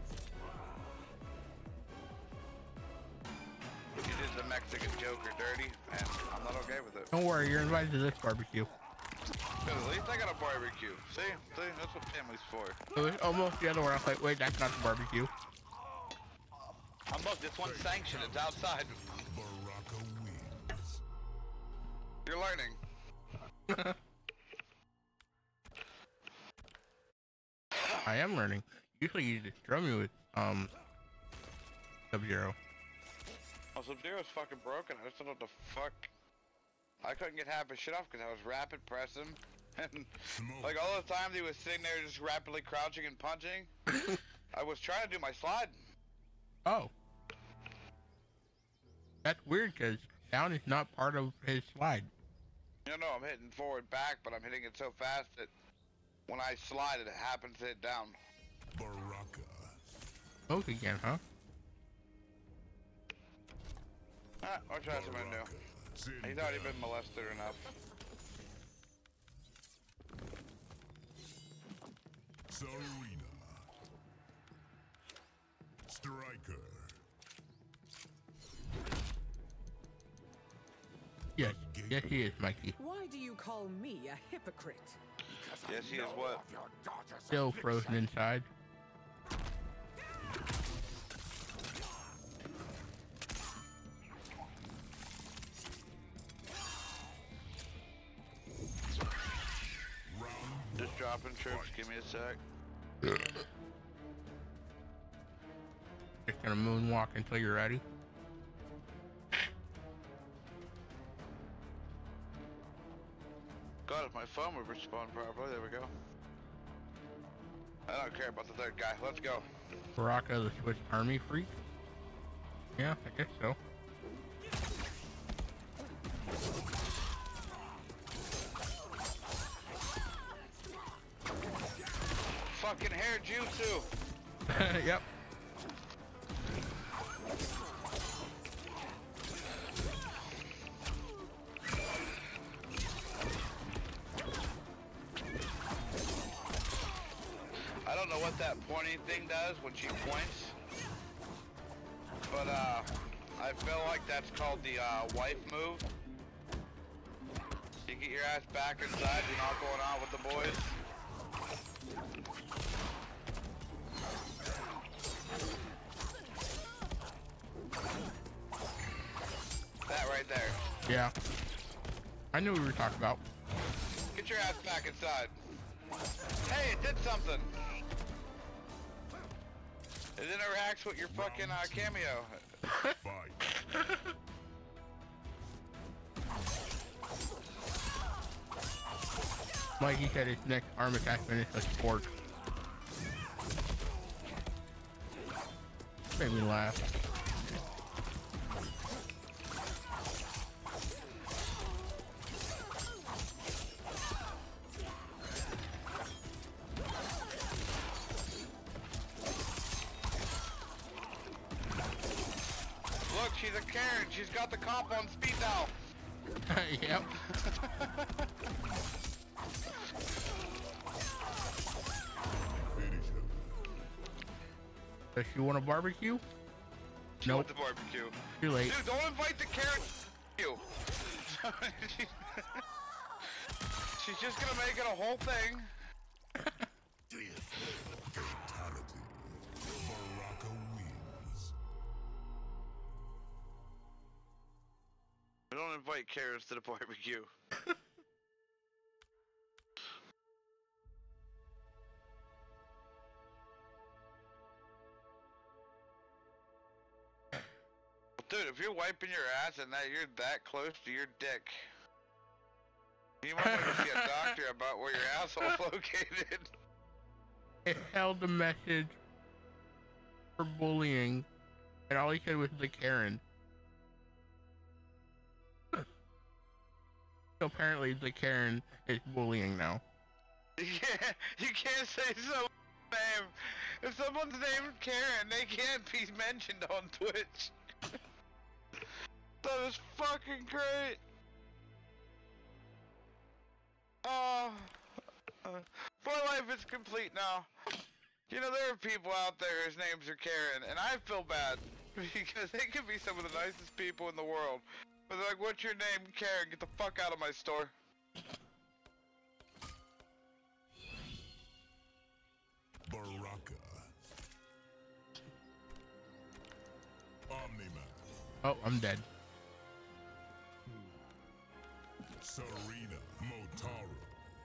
You did the Mexican Joker dirty, and I'm not okay with it. Don't worry, you're invited to this barbecue. Because at least I got a barbecue. See? See? That's what family's for. It was almost the other one. I was like, wait, that's not the barbecue. I'm look, this one's sanctioned. It's outside. Baraka wins. You're learning. I am learning. Usually you just drum me with, um, Sub-Zero. Oh, Sub-Zero's fucking broken. I just don't know what the fuck. I couldn't get half his shit off because I was rapid pressing. And like all the time he was sitting there just rapidly crouching and punching. I was trying to do my slide. Oh. That's weird because down is not part of his slide. You know, I'm hitting forward back, but I'm hitting it so fast that when I slide it, it happens to hit down. Baraka. Both again, huh? Ah, I'll try something new. He's already been molested enough. Sarina. Striker. Yes. Yes, he is, Mikey. Why do you call me a hypocrite? Yes, he is what? Still frozen inside. Just dropping troops, give me a sec. Just gonna moonwalk until you're ready. God, if my phone would respond properly, there we go. I don't care about the third guy, let's go. Baraka, the Swiss Army freak? Yeah, I guess so. Fucking hair jutsu! Yep. I don't know what that pointing thing does when she points, but uh, I feel like that's called the uh, wife move. You get your ass back inside, you're not going out with the boys. That right there. Yeah. I knew what we were talking about. Get your ass back inside. Hey, it did something. It interacts with your fucking uh, cameo. Fight. Mikey said his next arm attachment is a sport. Made me laugh. Look, she's a Karen. She's got the comp on speed dial. Yep. Finish him. Does she want a barbecue? She Nope. wants the barbecue. Too late. Dude, don't invite the Karen. You. She's just gonna make it a whole thing. Fatality. Baraka wins. Don't invite Karens to the barbecue. Dude, if you're wiping your ass and that you're that close to your dick, you might want to see a doctor about where your asshole's located. It held a message for bullying, and all he said was the Karen. So apparently the Karen is bullying now. You can't, you can't say someone's name. If someone's named Karen, they can't be mentioned on Twitch. That is fucking great. Oh, uh, my life is complete now. You know, there are people out there whose names are Karen, and I feel bad because they could be some of the nicest people in the world. But they're like, what's your name? Karen, get the fuck out of my store. Baraka. Omni-Man. Oh, I'm dead. Serena Motaro.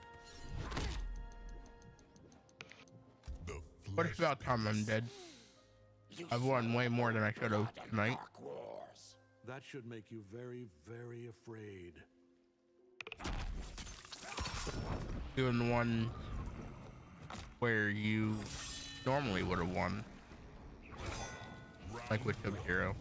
The What if about time I'm dead? I've won way more than I should have tonight. That should make you very, very afraid. Doing the one where you normally would have won. Like with Sub-Zero.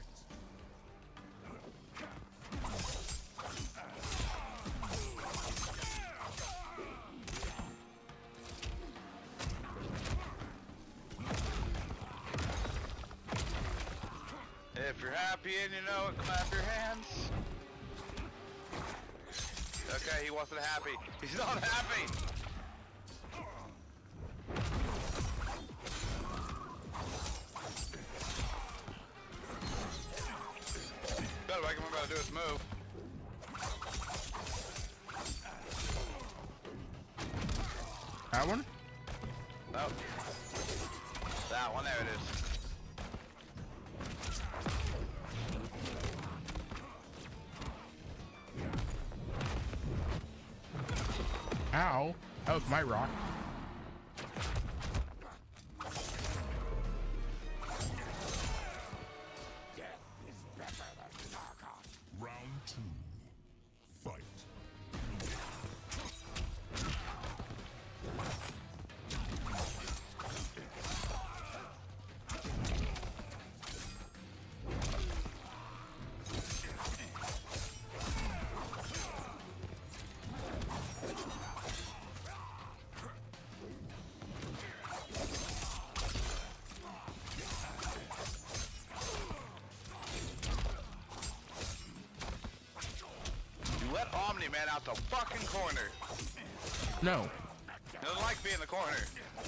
If you're happy and you know it, clap your hands. Okay, he wasn't happy. He's not happy. Better like him about to do his move. That one? Nope. That one, there it is. Ow. That was my rock. Round two. Fight. Let Omni-Man out the fucking corner. No. He doesn't like being in the corner.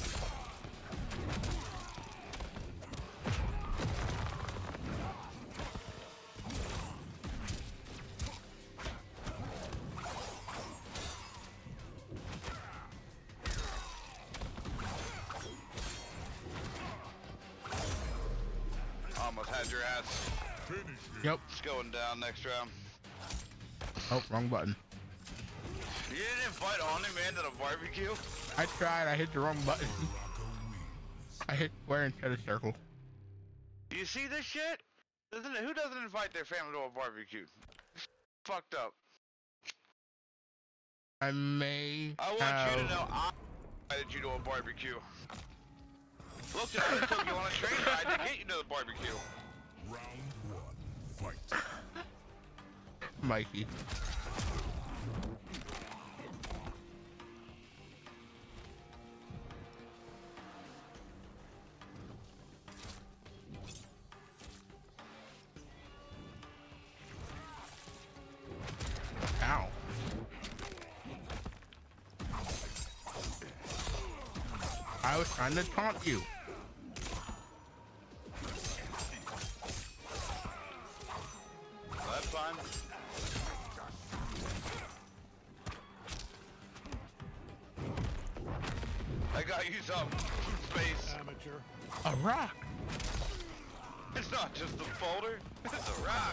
Almost had your ass. Yep. It's going down next round. Oh, wrong button. You didn't invite Omni-Man to the barbecue? I tried. I hit the wrong button. I hit square instead of circle. Do you see this shit? Doesn't it, who doesn't invite their family to a barbecue? It's fucked up. I may I want have... you to know I invited you to a barbecue. Look, I took you on a train ride to get you to the barbecue. Round one. Fight. Mikey. Ow. I was trying to taunt you. That's fine. I got you some space. Amateur. A rock. It's not just a folder, it's a rock.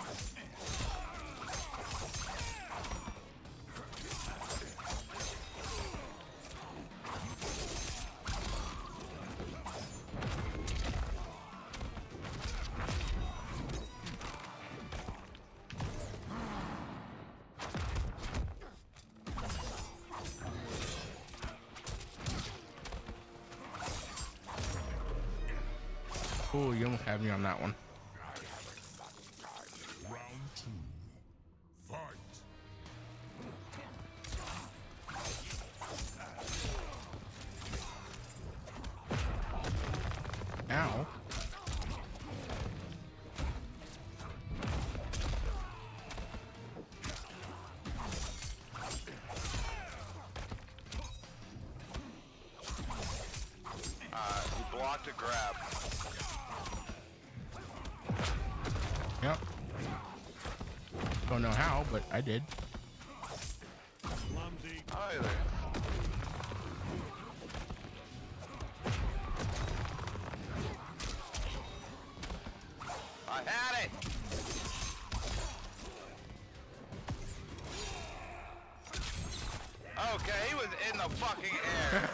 Oh, you almost had me on that one. Round two. Fight. Ow. block to grab. Yep. Don't know how, but I did. Either. I had it! Okay, he was in the fucking air.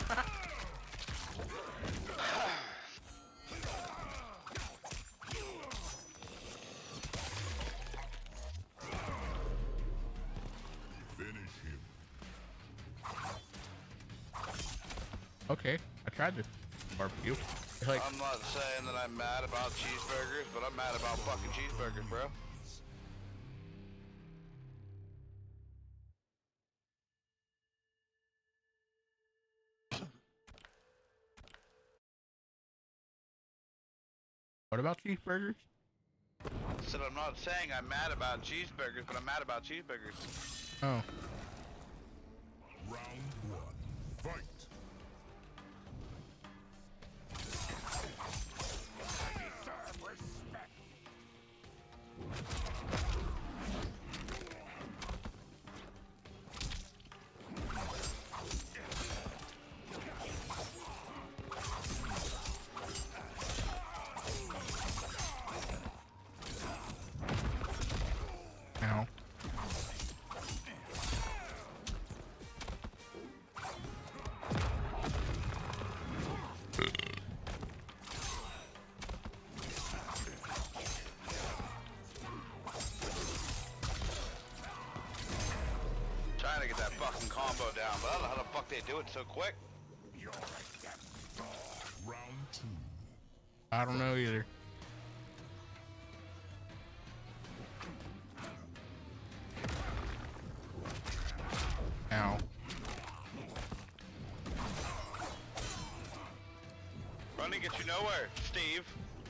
Okay, I tried to barbecue. Like, I'm not saying that I'm mad about cheeseburgers, but I'm mad about fucking cheeseburgers, bro. what about cheeseburgers? I said I'm not saying I'm mad about cheeseburgers, but I'm mad about cheeseburgers. Oh. Round one. Fight. Deserve respect. Ow. Trying to get that fucking combo down, but I don't know how the fuck they do it so quick. Round two. I don't know either. Ow. Running gets you nowhere, Steve.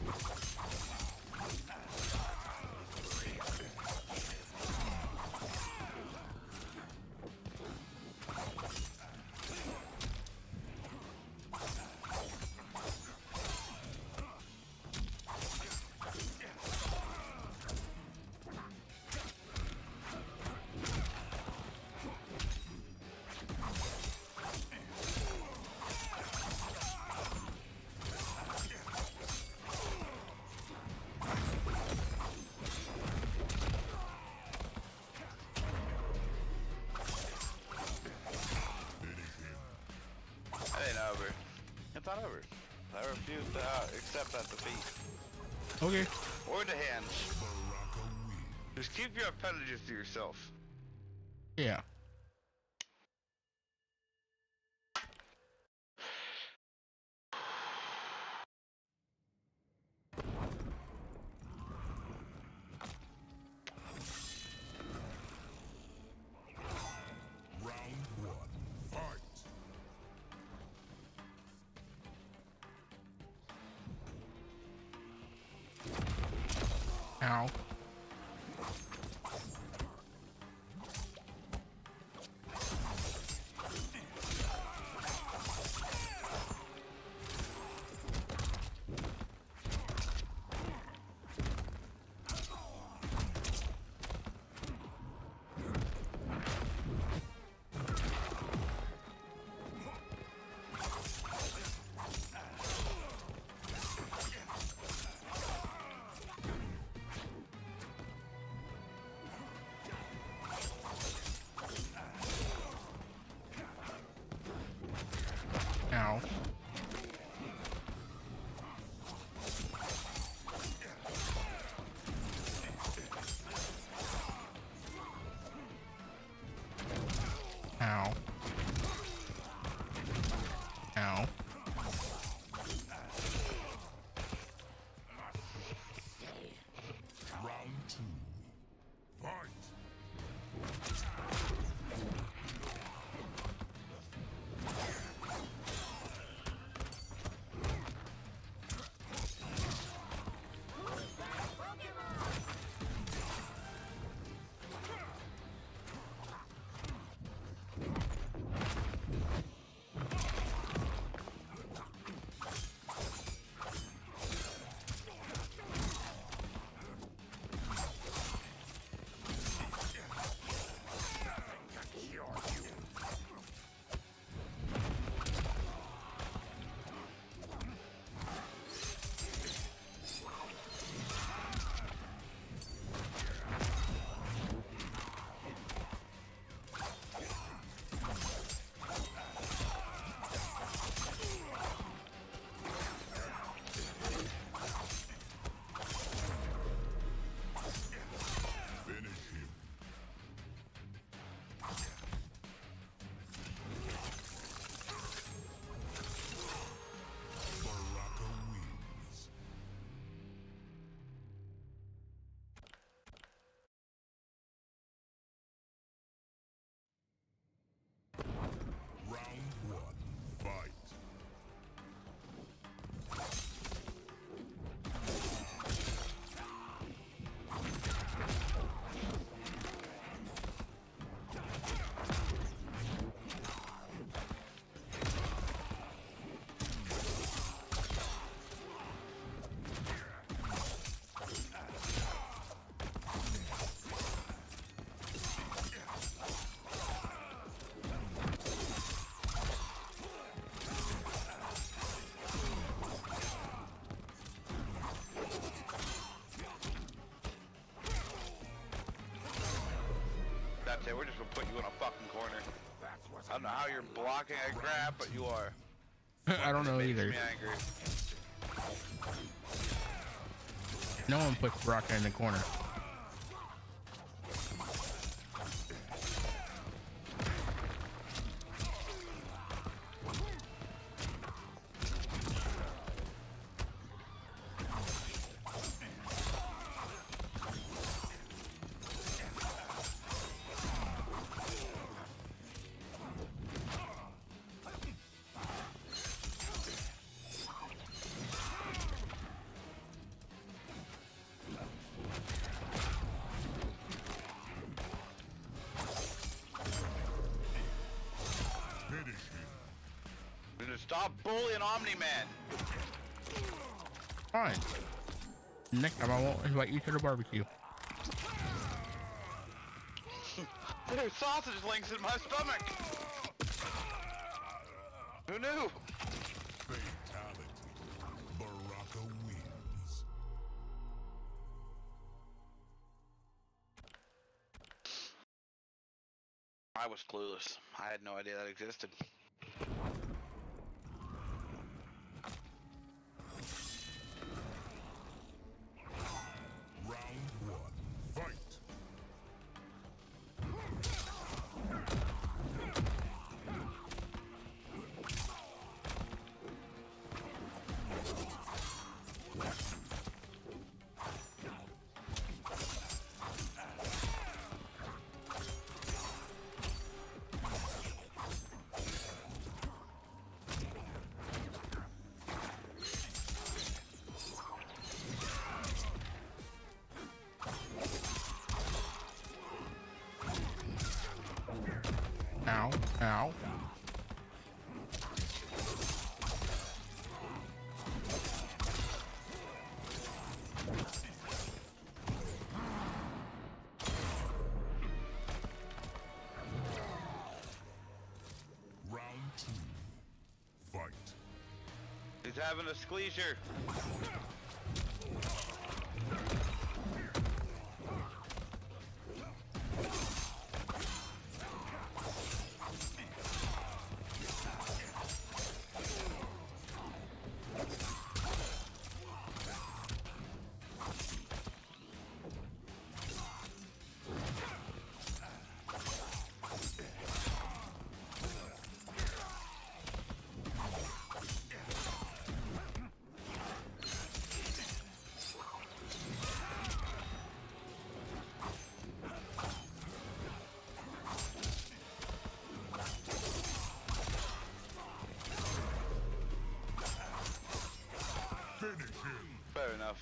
It ain't over. It's not over. I refuse to uh, accept that defeat. Okay. Or the hands. Just keep your appendages to yourself. Yeah. Round one. Fight. Ow. That's it. We're just gonna put you in a fucking corner. I don't know how you're blocking a grab, but you are. I don't know It makes either. me angry. No one puts Baraka in the corner. Stop bullying Omni-Man. Fine. Next time I won't invite you to the barbecue. There's sausage links in my stomach. Who knew? Fatality. Baraka wins. I was clueless. I had no idea that existed. Ow, ow. Round two. Fight. He's having a squeezer. Fair enough.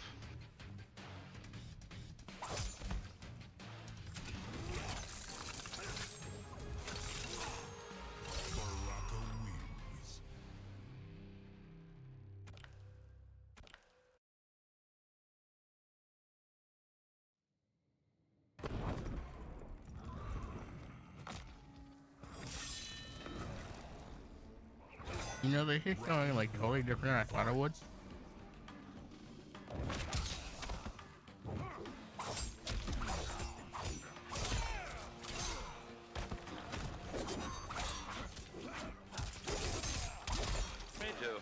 Baraka wins. You know, this is going like totally different than I thought it would. Me too.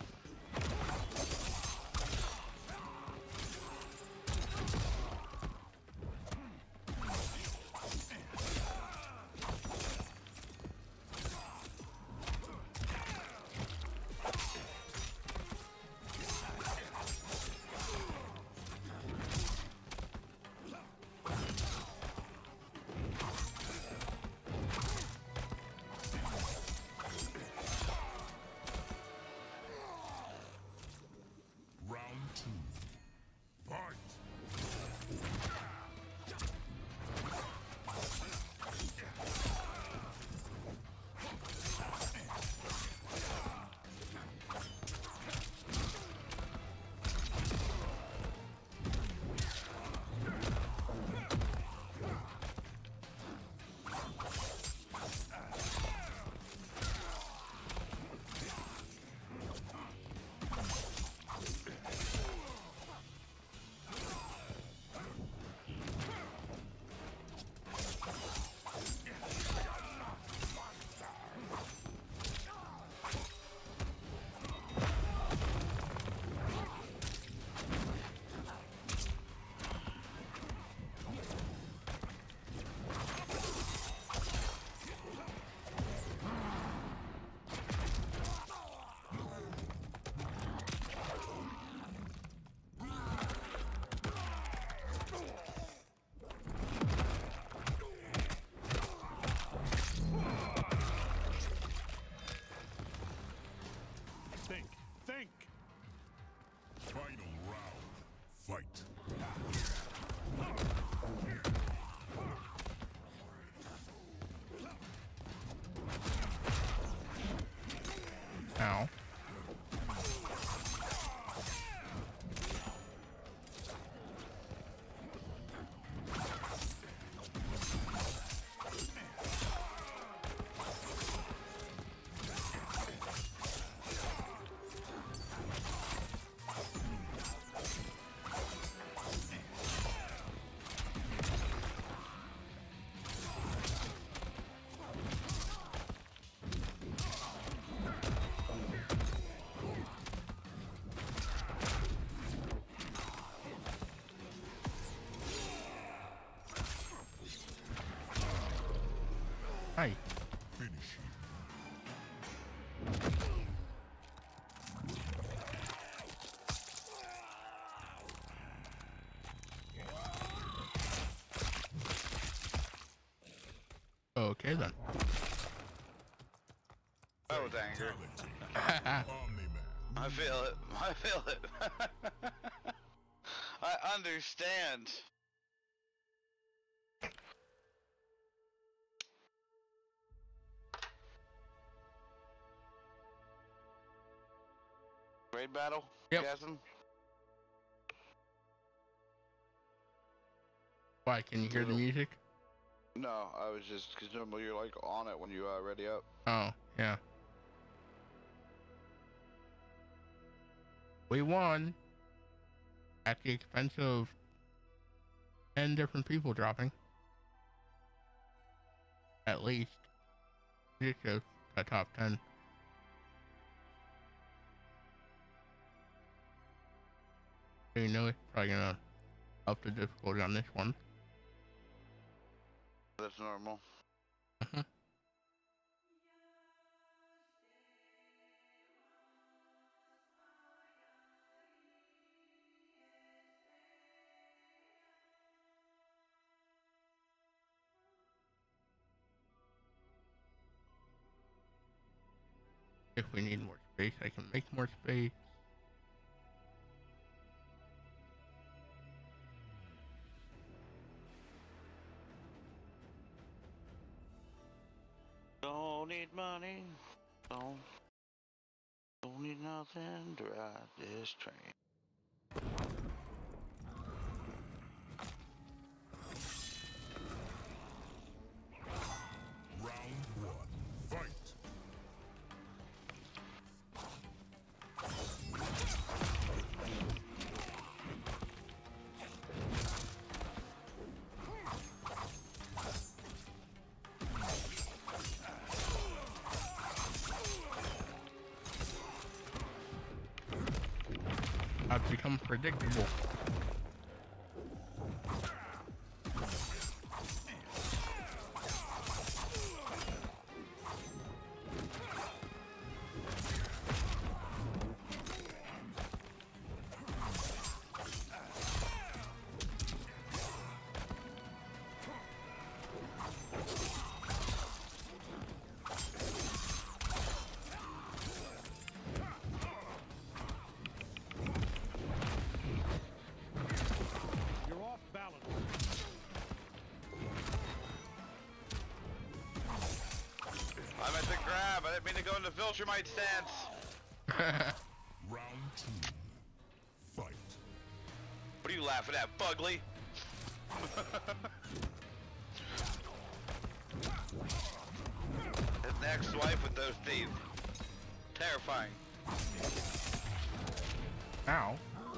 Ow. Hi. Okay then. That was anger. I feel it. I feel it. I understand. Raid battle? Yep. Gasm? Why? Can you hear the music? No, I was just, because normally you're like on it when you uh, ready up. Oh, yeah. We won at the expense of ten different people dropping. At least. It shows a top ten. You know it's probably gonna up the difficulty on this one. That's normal. Uh-huh. If we need more space, I can make more space. Don't need money. Don't. Don't need nothing to ride this train. Round one. Fight. I've become predictable. I meant to grab. I didn't mean to go into Viltrumite stance. Round two. Fight. What are you laughing at, Fugly? His next swipe with those teeth. Terrifying. Ow.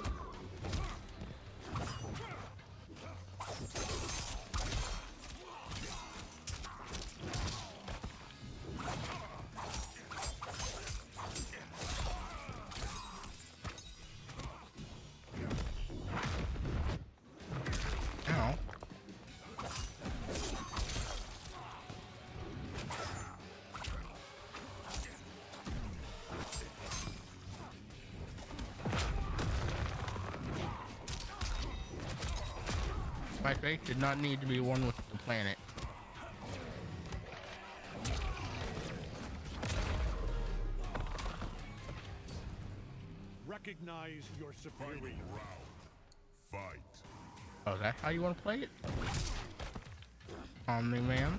Ow. My face did not need to be one with the planet. Recognize your superiority. Round. Fight. Oh, that's how you want to play it? Omni-Man?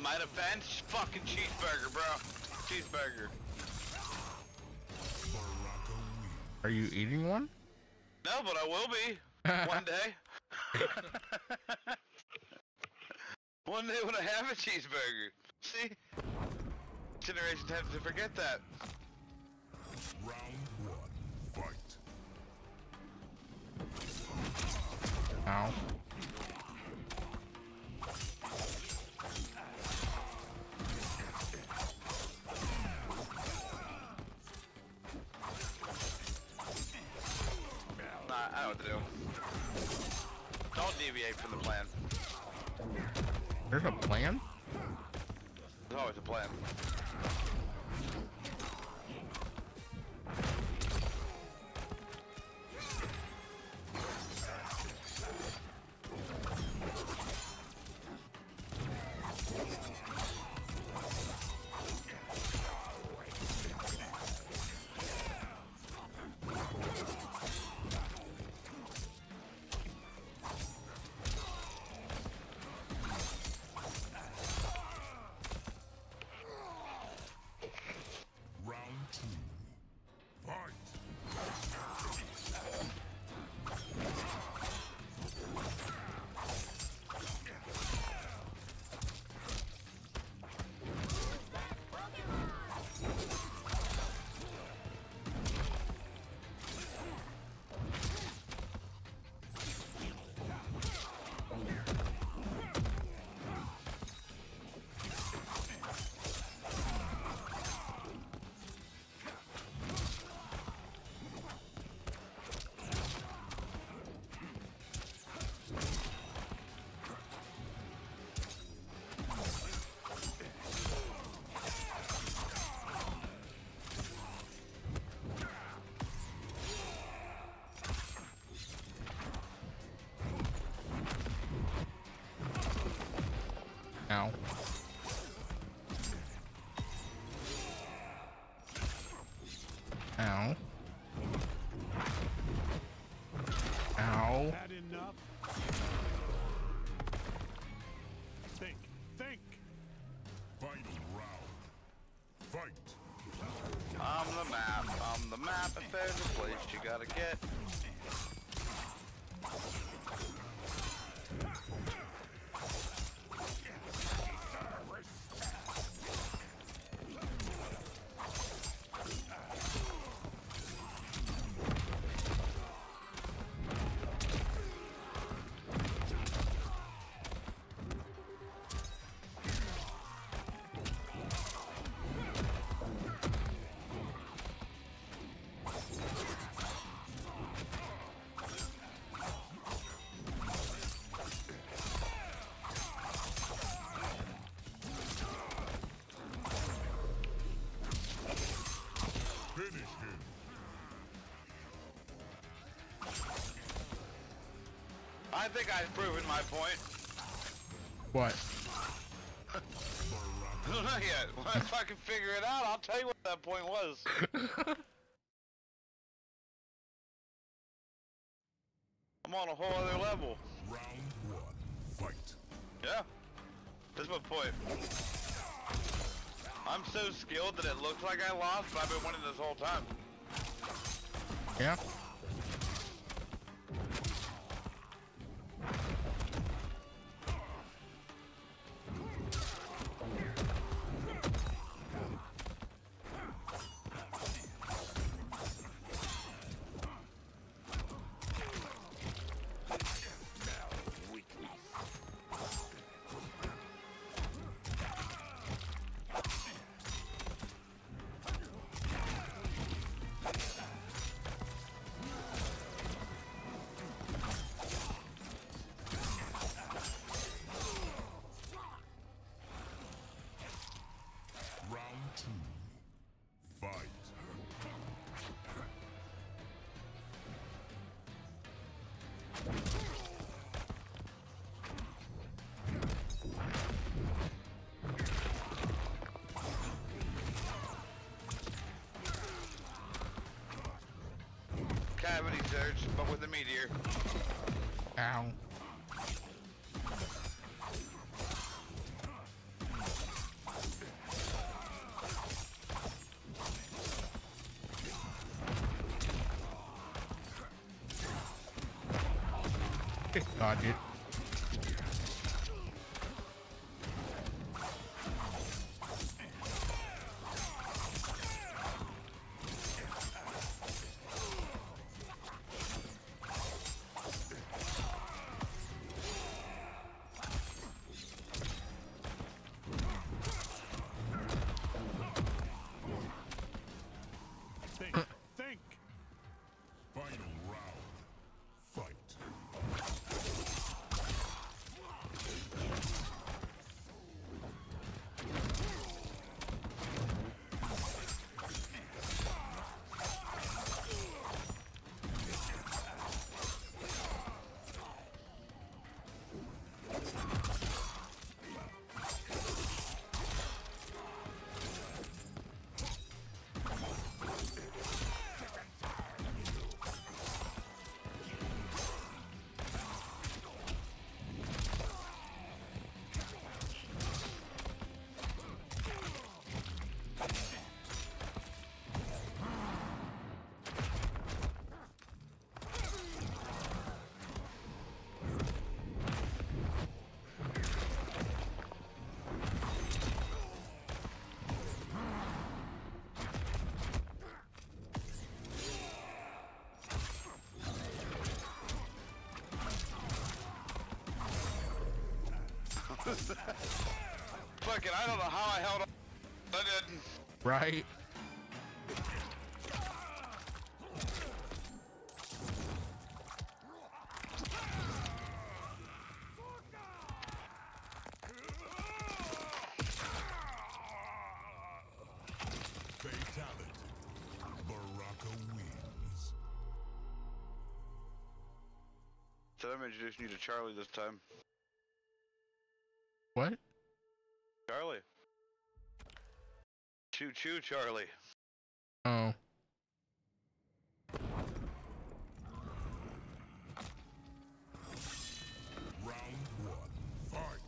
my defense, fucking cheeseburger, bro. Cheeseburger. Are you eating one? No, but I will be one day. One day when I have a cheeseburger. See? Generation tends to forget that. Round one, fight. Ow. Nah, I know what to do. Don't deviate from the plan. There's a plan? There's always a plan. Round two, fight. Ow. Ow. Ow. Had enough? Think, think. Final round. Fight. On the map, on the map, if there's a place you gotta get. Finish him. I think I've proven my point. What? Not yet. When I fucking figure it out, I'll tell you what that point was. I'm on a whole other level. Round one, fight. Yeah. That's my point. I'm so skilled that it looks like I lost, but I've been winning this whole time. Yeah. Round two, fight. Cavity search, but with a meteor. Ow. Dodge it. Think, think. Final round. Fight. Fucking, I don't know how I held on. I didn't. Right? Fatality. Baraka wins. So I'm introducing you to Charlie this time. What? Charlie. Choo choo, Charlie. Oh. Round one. Fight.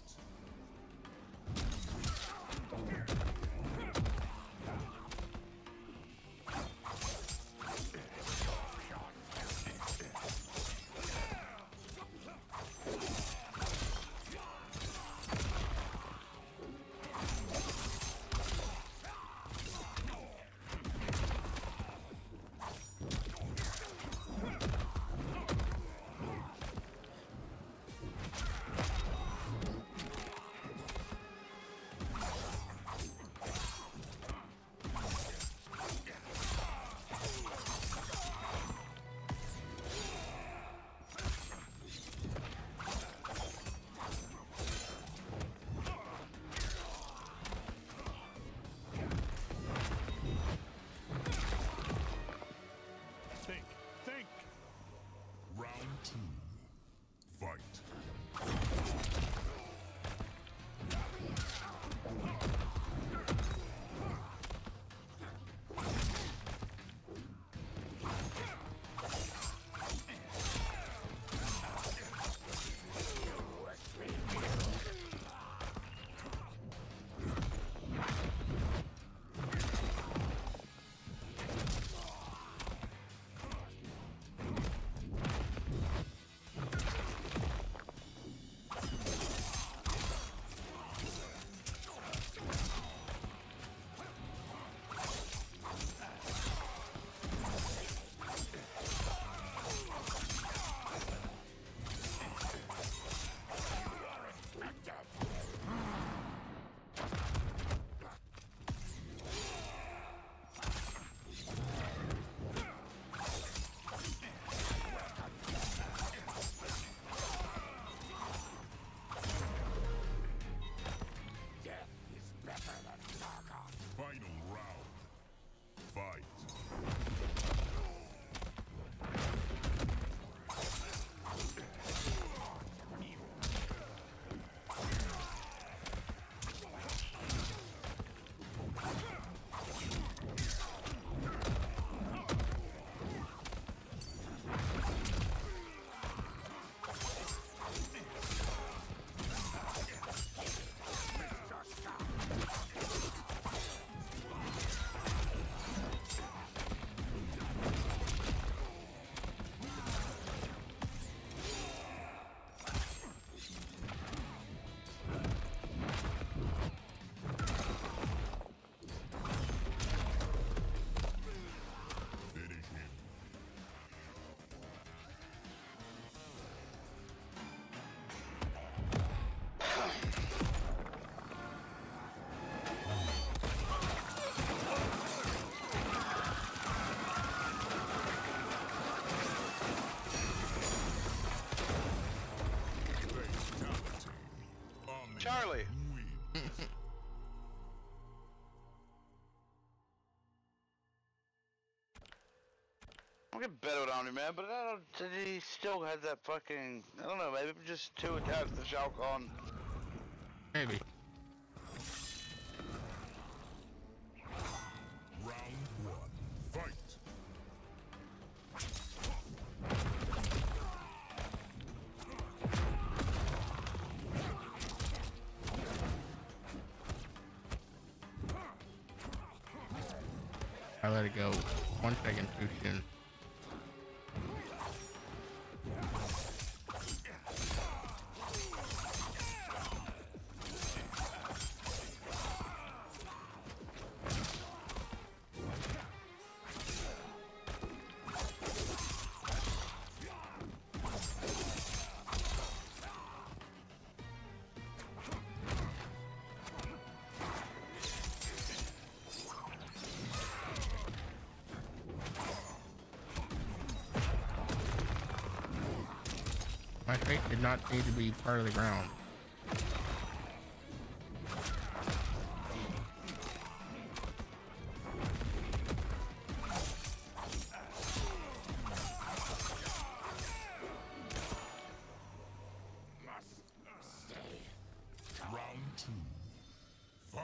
Charlie. I'm getting better with Omni-Man, but I don't, he still has that fucking, I don't know, maybe just too attached to Shao Kahn. Maybe. Round one, fight. I let it go one second too soon. My fate did not need to be part of the ground. Round two, fight.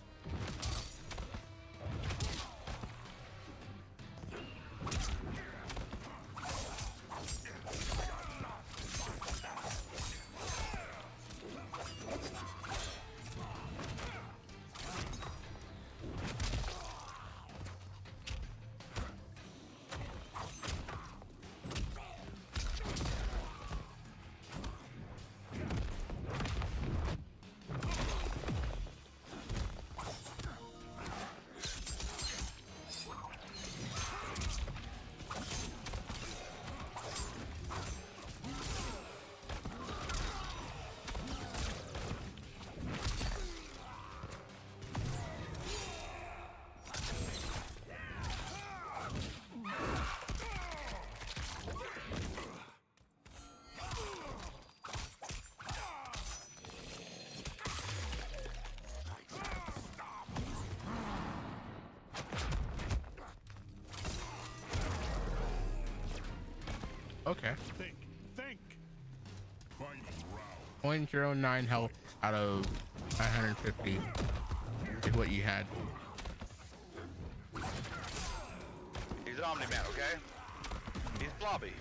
Okay. Think, think. Final round. zero point zero nine health out of nine hundred fifty is what you had. He's an Omni-Man, okay? He's blobby.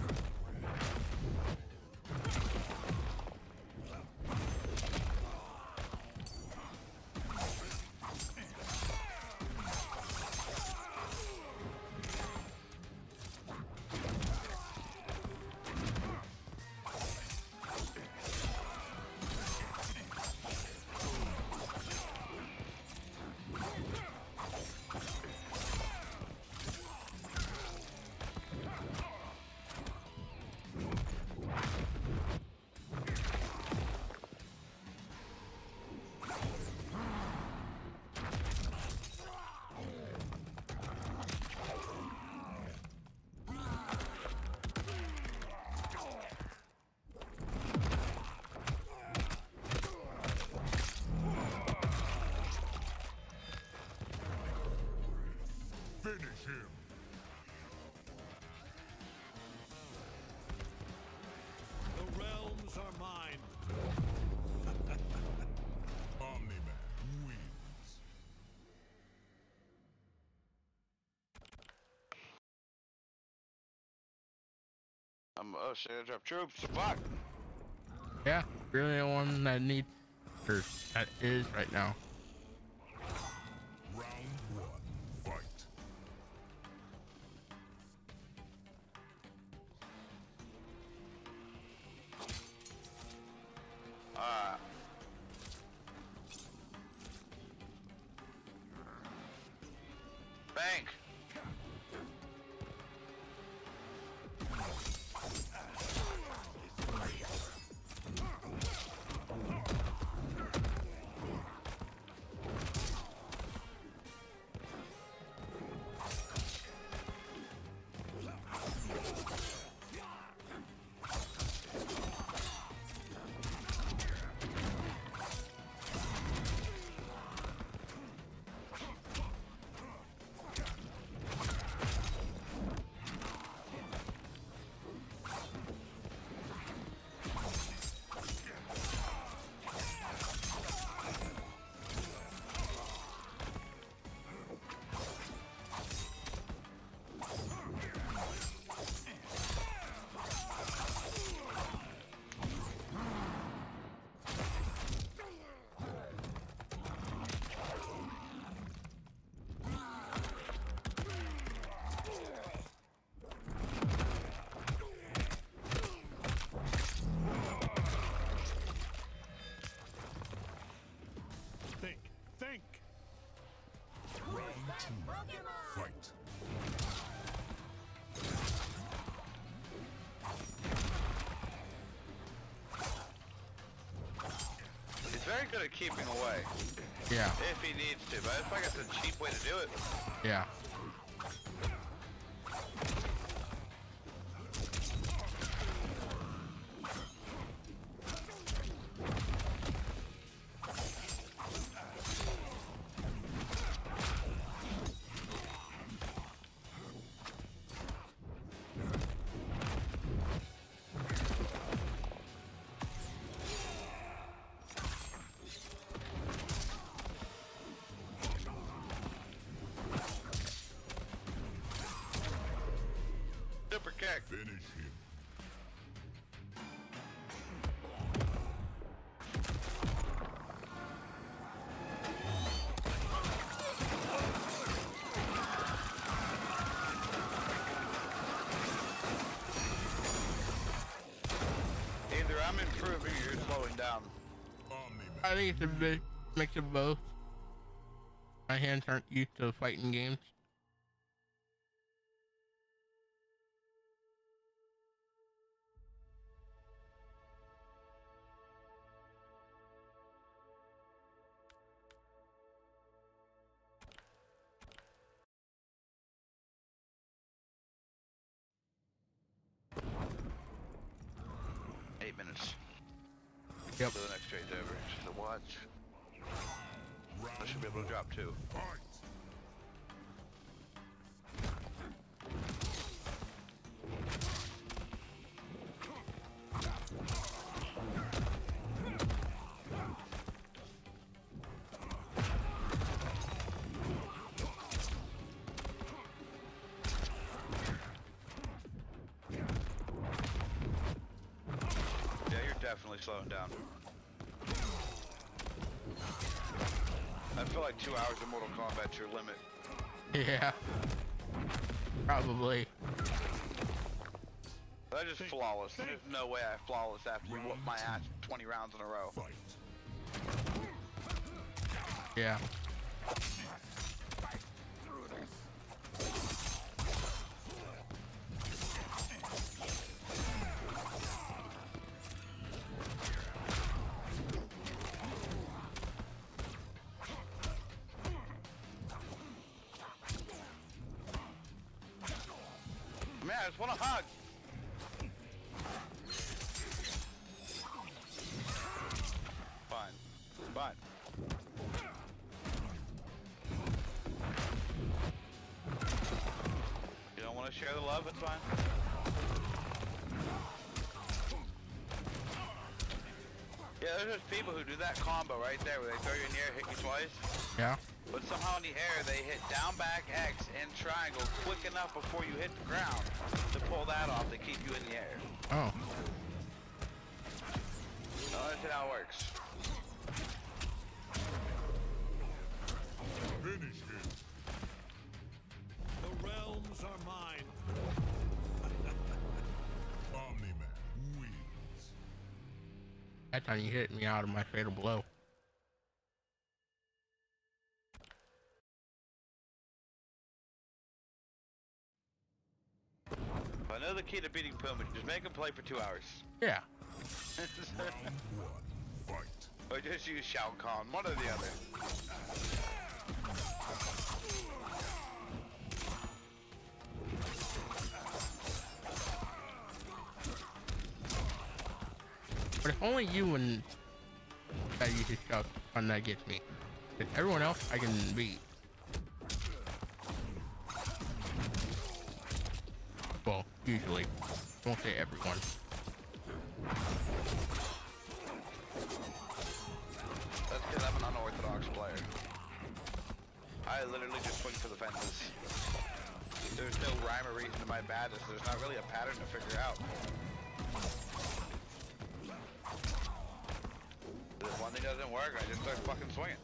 Finish him. The realms are mine. Omni-Man wins. I'm, oh shit, I dropped troops. Fuck. Yeah, really the one that need, or that is right now. Round one, fight. Alright. Bank. Fight. He's very good at keeping away. Yeah. If he needs to, but it's like it's a cheap way to do it. Yeah. Super kick. Finish him. Either I'm improving or you're slowing down. Omni-Man. I think it's a bit mix of both. My hands aren't used to fighting games. Eight minutes. Yep. So the next trade's over. Just a watch. I should be able to drop two. Fight. Yeah, you're definitely slowing down. I feel like two hours of Mortal Kombat's your limit. Yeah. Probably. That just flawless. There's no way I flawless after you whoop my ass twenty rounds in a row. Fight. Yeah. Man, I just want a hug. Fine. Fine. You don't want to share the love? It's fine. Yeah, there's just people who do that combo right there where they throw you in the air, hit you twice. Yeah. But somehow in the air they hit down, back, X, and triangle quick enough before you hit the ground to pull that off to keep you in the air. Oh. So that's how it works. Finish him. The realms are mine. Omni-Man wins. That time you hit me out of my fatal blow. I know the key to beating Puma, just make him play for two hours. Yeah. Round one. Fight. Or just use Shao Kahn, one or the other. But if only you and that you just got on that gets me. But everyone else I can beat. Well, usually. Won't say everyone. That's because I'm an unorthodox player. I literally just swing for the fences. There's no rhyme or reason to my madness. There's not really a pattern to figure out. If one thing doesn't work, I just start fucking swinging.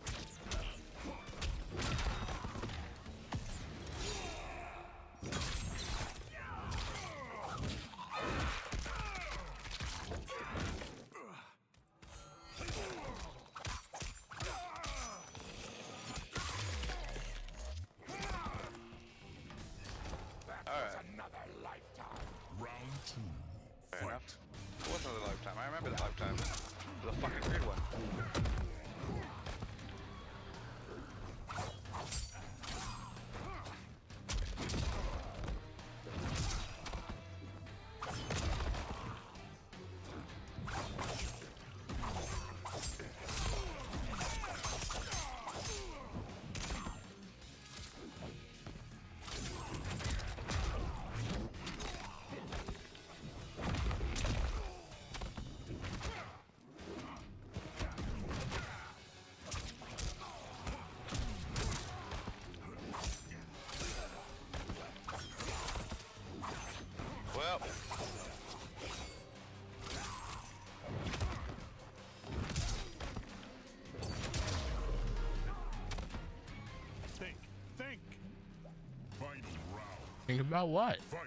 Think about what? Fight.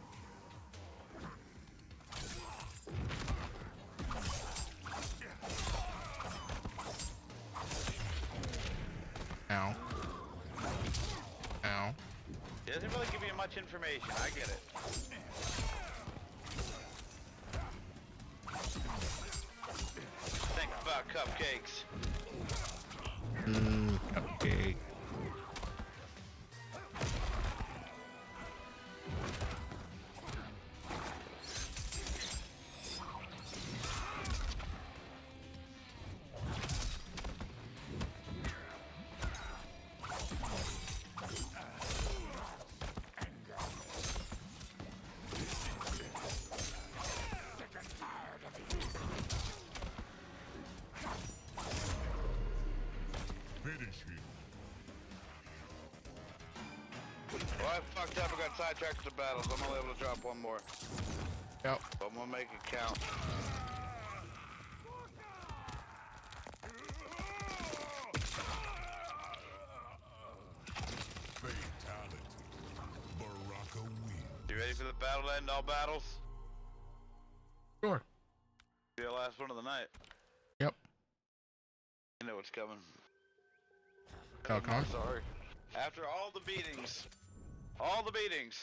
Ow. Ow. He doesn't really give you much information. I get it. Think about cupcakes. Mmm, cupcake. Well, I fucked up. I got sidetracked with the battles. I'm only able to drop one more. Yep. But I'm gonna make it count. Fatality. Baraka wins. You ready for the battle to end all battles? Sure. Be the last one of the night. Yep. You know what's coming. Shao Kahn? Sorry. After all the beatings, all the beatings.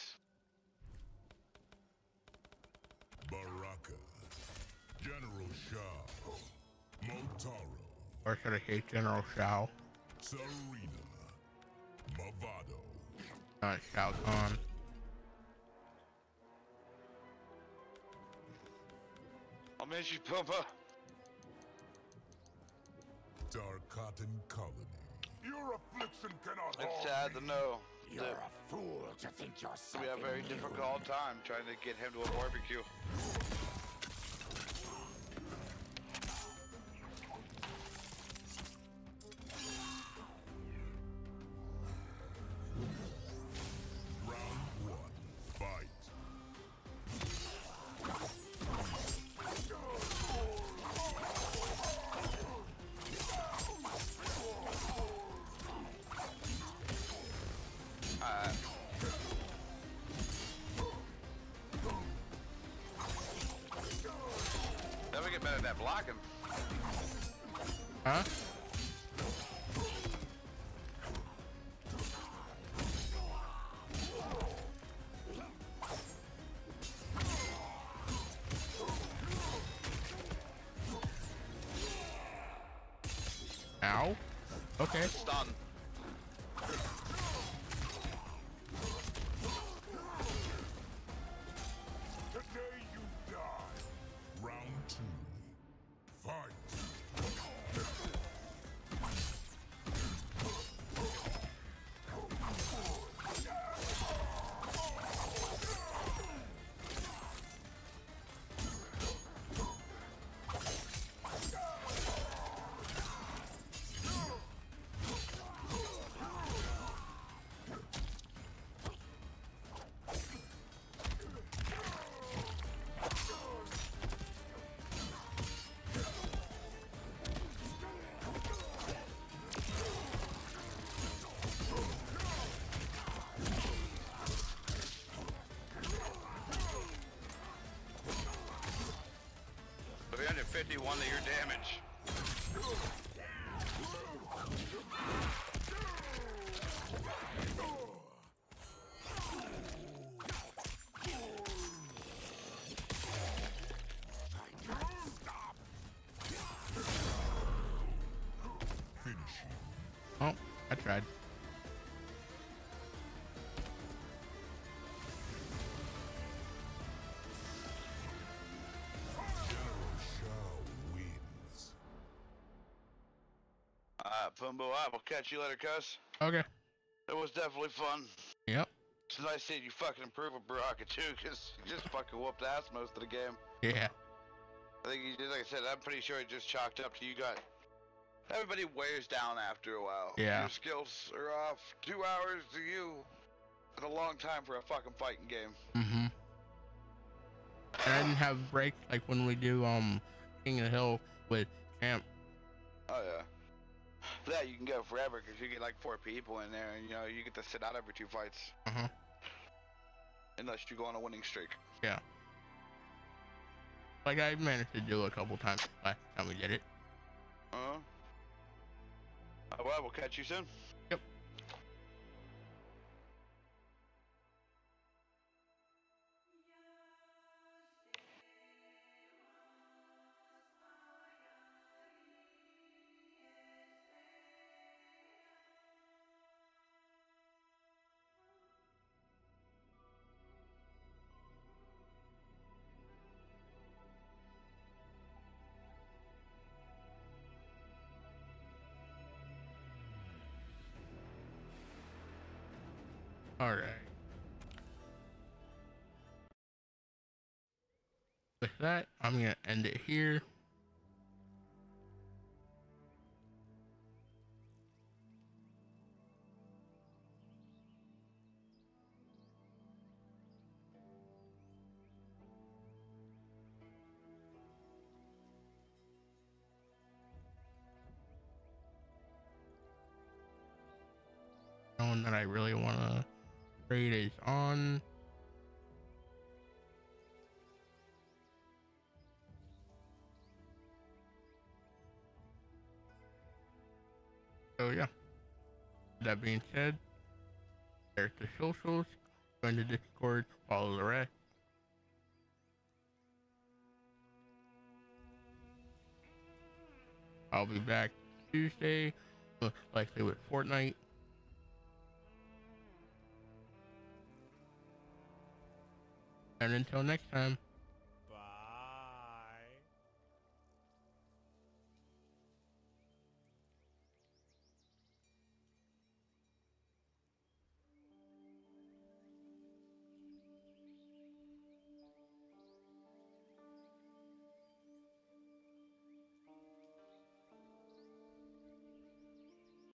Baraka. General Shao. Motaro. Or should I say General Shao? Serena. Movado. Not Shao Kahn. I'll miss you, Pumba. Darkotan Colony. Your affliction cannot It's harm sad me. to know You're that a fool to think yourself. we have a very immune. difficult time trying to get him to a barbecue. Round one. Fight. Alright. Never get better at that blocking. Huh? Ow. Okay. Stun. Today you die. Round two. Fight. three hundred fifty-one to your damage. Finish him. Oh, I tried. General Shao wins. Alright, Pumbo, I will catch you later, cuz. Okay. It was definitely fun. Yep. It's nice seeing you fucking improve with Baraka too, cause you just fucking whooped ass most of the game. Yeah. I think you did, like I said, I'm pretty sure it just chalked up to you got. Everybody wears down after a while. Yeah. Your skills are off. Two hours to you. It's a long time for a fucking fighting game. Mm-hmm. And I didn't have a break like when we do um King of the Hill with Champ. Oh yeah. For that you can go forever because you get like four people in there, and you know you get to sit out every two fights. Uh-huh. unless you go on a winning streak. Yeah. Like I managed to do a couple times last time we did it. Uh-huh. Alright, we'll catch you soon. Yep. All right. With that, I'm gonna end it here. One that I really want to trade is on. So yeah, that being said, there's the socials. Join the Discord, follow the rest. I'll be back Tuesday, likely with Fortnite. And until next time.